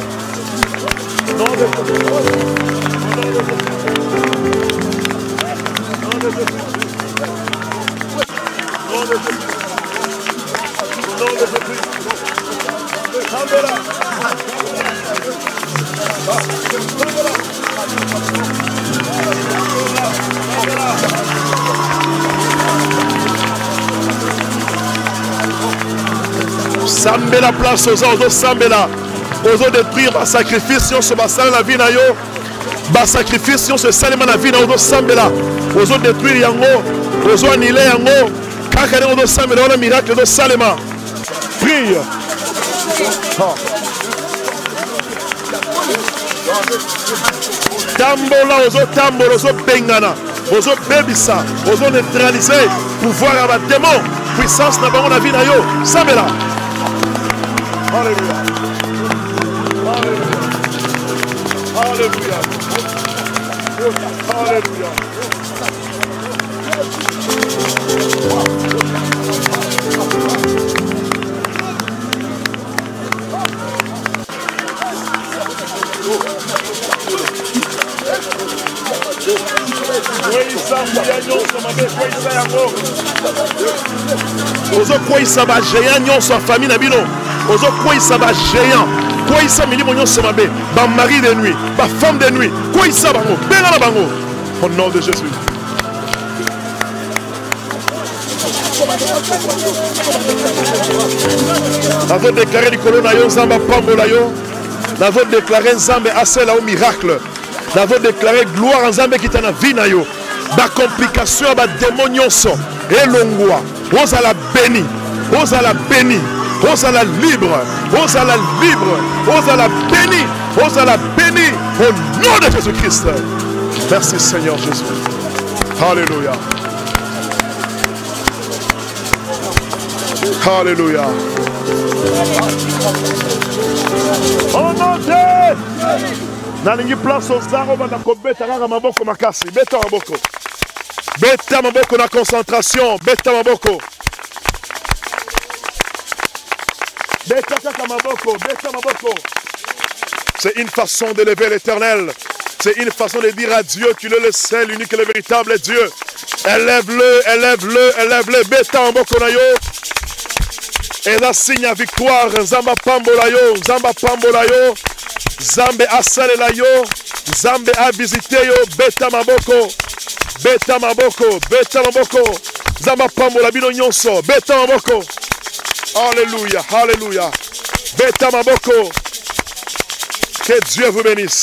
C: Sambela place aux autres, sambela. Ozo détruire ma sacrifice sur ma salle la vie na yo. Ba sacrifice sur ce salema la vie na ozo sambela. Ozo détruire yango, ozo annihiler yango. Kaka ozo sambela on a miracle ozo salema. Prie. Tambola ozo bengana. Ozo bebisa, ozo neutraliser pouvoir à démon, puissance na bango na vie na yo. Sambela. Alléluia. Alléluia. Alléluia. Ozo kwisa ba géant nyonso famille na bino. Ozo kwisa ba géant. Kwisa milimo nyonso mabe. Ba mari de nuit, ba femme de nuit. Kwisa bango, benga na bango. Au nom de Jésus. Nous déclaré Nicolas Nayo, Zamba Pambola yo. Nous déclaré Zamba Asela au miracle. Nous déclaré gloire en Zamba qui est en vie Nayo. Ba complication, ba démonion so. Et l'ongwa. On a la béni. On a la béni. On a la libre. On a la libre. On a la béni. On a la béni. Au nom de Jésus-Christ. Merci Seigneur Jésus. Alléluia. Alléluia. Oh mon Dieu! Nalingi place aux zaro bana ko beta kaka maboko makasi. Beta maboko. Beta maboko na concentration. Beta maboko. Beta kaka maboko. Beta maboko. C'est une façon d'élever l'Éternel. C'est une façon de dire à Dieu qu'il est le seul, l'unique et le véritable Dieu. Élève-le, élève-le, élève-le. Beta maboko na yo. Et là, signe à victoire. Zamba Pambolayo, Zamba Pambolayo, Zambe Asalela yo, Zambe a visité yo, Beta Maboko, Beta Maboko, Beta Maboko, Zamba Pambola bino nyonso, Beta Maboko. Alléluia, alléluia. Beta Maboko. Que Dieu vous bénisse.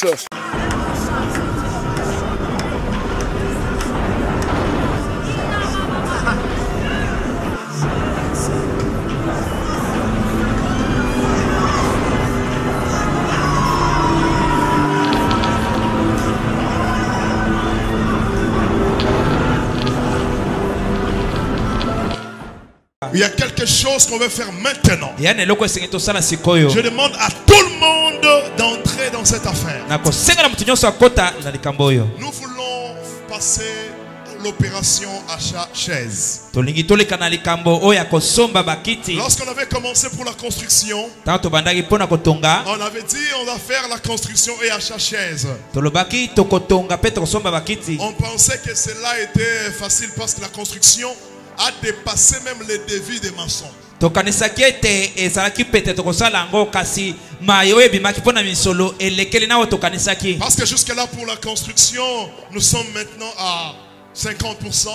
C: Il y a quelque chose qu'on veut faire maintenant. Je demande à tout le monde d'entrer dans cette affaire. Nous voulons passer à l'opération achat-chaise. Lorsqu'on avait commencé pour la construction, on avait dit on va faire la construction et achat-chaise. On pensait que cela était facile parce que la construction a dépassé même les devis des maçons. Parce que jusque là pour la construction, nous sommes maintenant à 50%.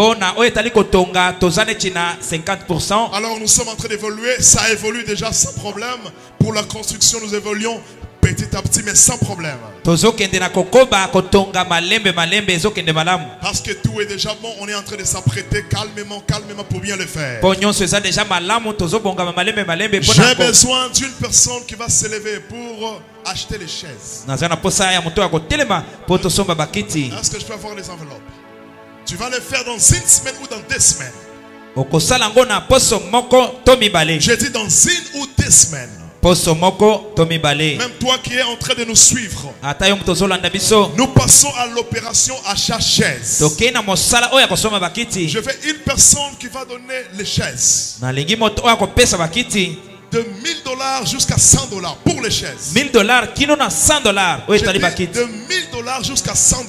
C: Alors nous sommes en train d'évoluer, ça évolue déjà sans problème. Pour la construction, nous évoluons petit à petit mais sans problème. Parce que tout est déjà bon, on est en train de s'apprêter calmement, calmement pour bien le faire. J'ai besoin d'une personne qui va s'élever pour acheter les chaises. Est-ce que je peux avoir les enveloppes? Tu vas le faire dans une semaine ou dans 2 semaines. J'ai dit dans 1 ou 2 semaines. Même toi qui es en train de nous suivre, nous passons à l'opération achat-chaise. Je veux une personne qui va donner les chaises. De $1000 jusqu'à $100 pour les chaises. $1000 qui nous a $100. De $1000 jusqu'à $100.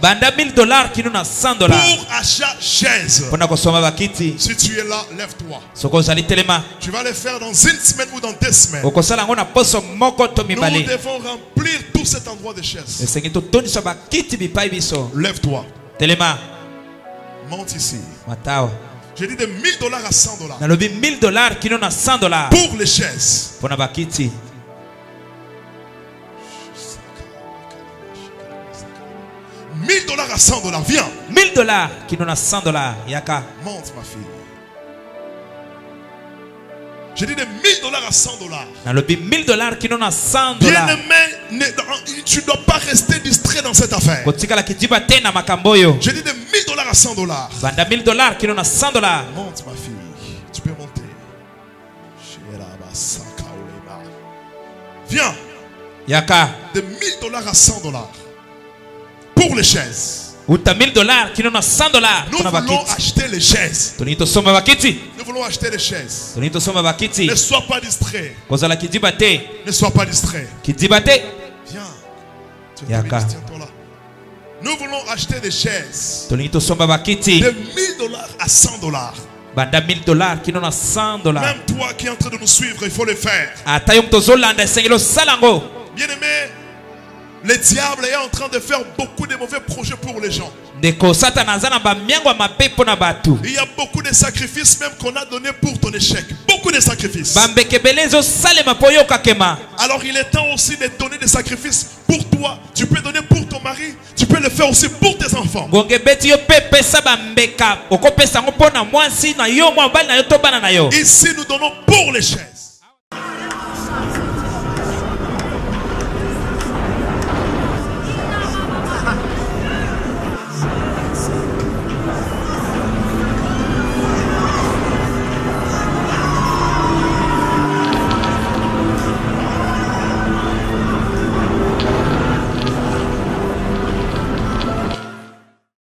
C: Pour achat chaise. Si tu es là, lève-toi. Tu vas le faire dans 1 semaine ou dans 2 semaines. Nous devons remplir tout cet endroit de chaises. Lève-toi. Monte ici. J'ai dit de $1000 à $100. $1000 qui nous a $100 pour les chaises. $1000 à $100. Viens. $1000 qui nous a $100. Yaka. Monte ma fille. J'ai dit de $1000 à $100. $1000 qui nous a $100. Bien-aimé, tu ne dois pas rester distrait dans cette affaire. J'ai dit de $1000 à $100. $1000 qui nous a $100. Monte ma fille. Tu peux monter. Viens. Yaka. De $1000 à $100 pour les chaises. Nous voulons acheter les chaises. Nous voulons acheter les chaises. Ne sois pas distrait. Ne sois pas distrait. Viens. Tiens-toi là. Nous voulons acheter des chaises. De $1000 à $100. Même toi qui es en train de nous suivre, il faut le faire. Bien aimé, le diable est en train de faire beaucoup de mauvais projets pour les gens. Il y a beaucoup de sacrifices même qu'on a donné pour ton échec. Beaucoup de sacrifices. Alors il est temps aussi de donner des sacrifices pour toi. Tu peux donner pour ton mari. Tu peux le faire aussi pour tes enfants. Ici nous donnons pour l'échec.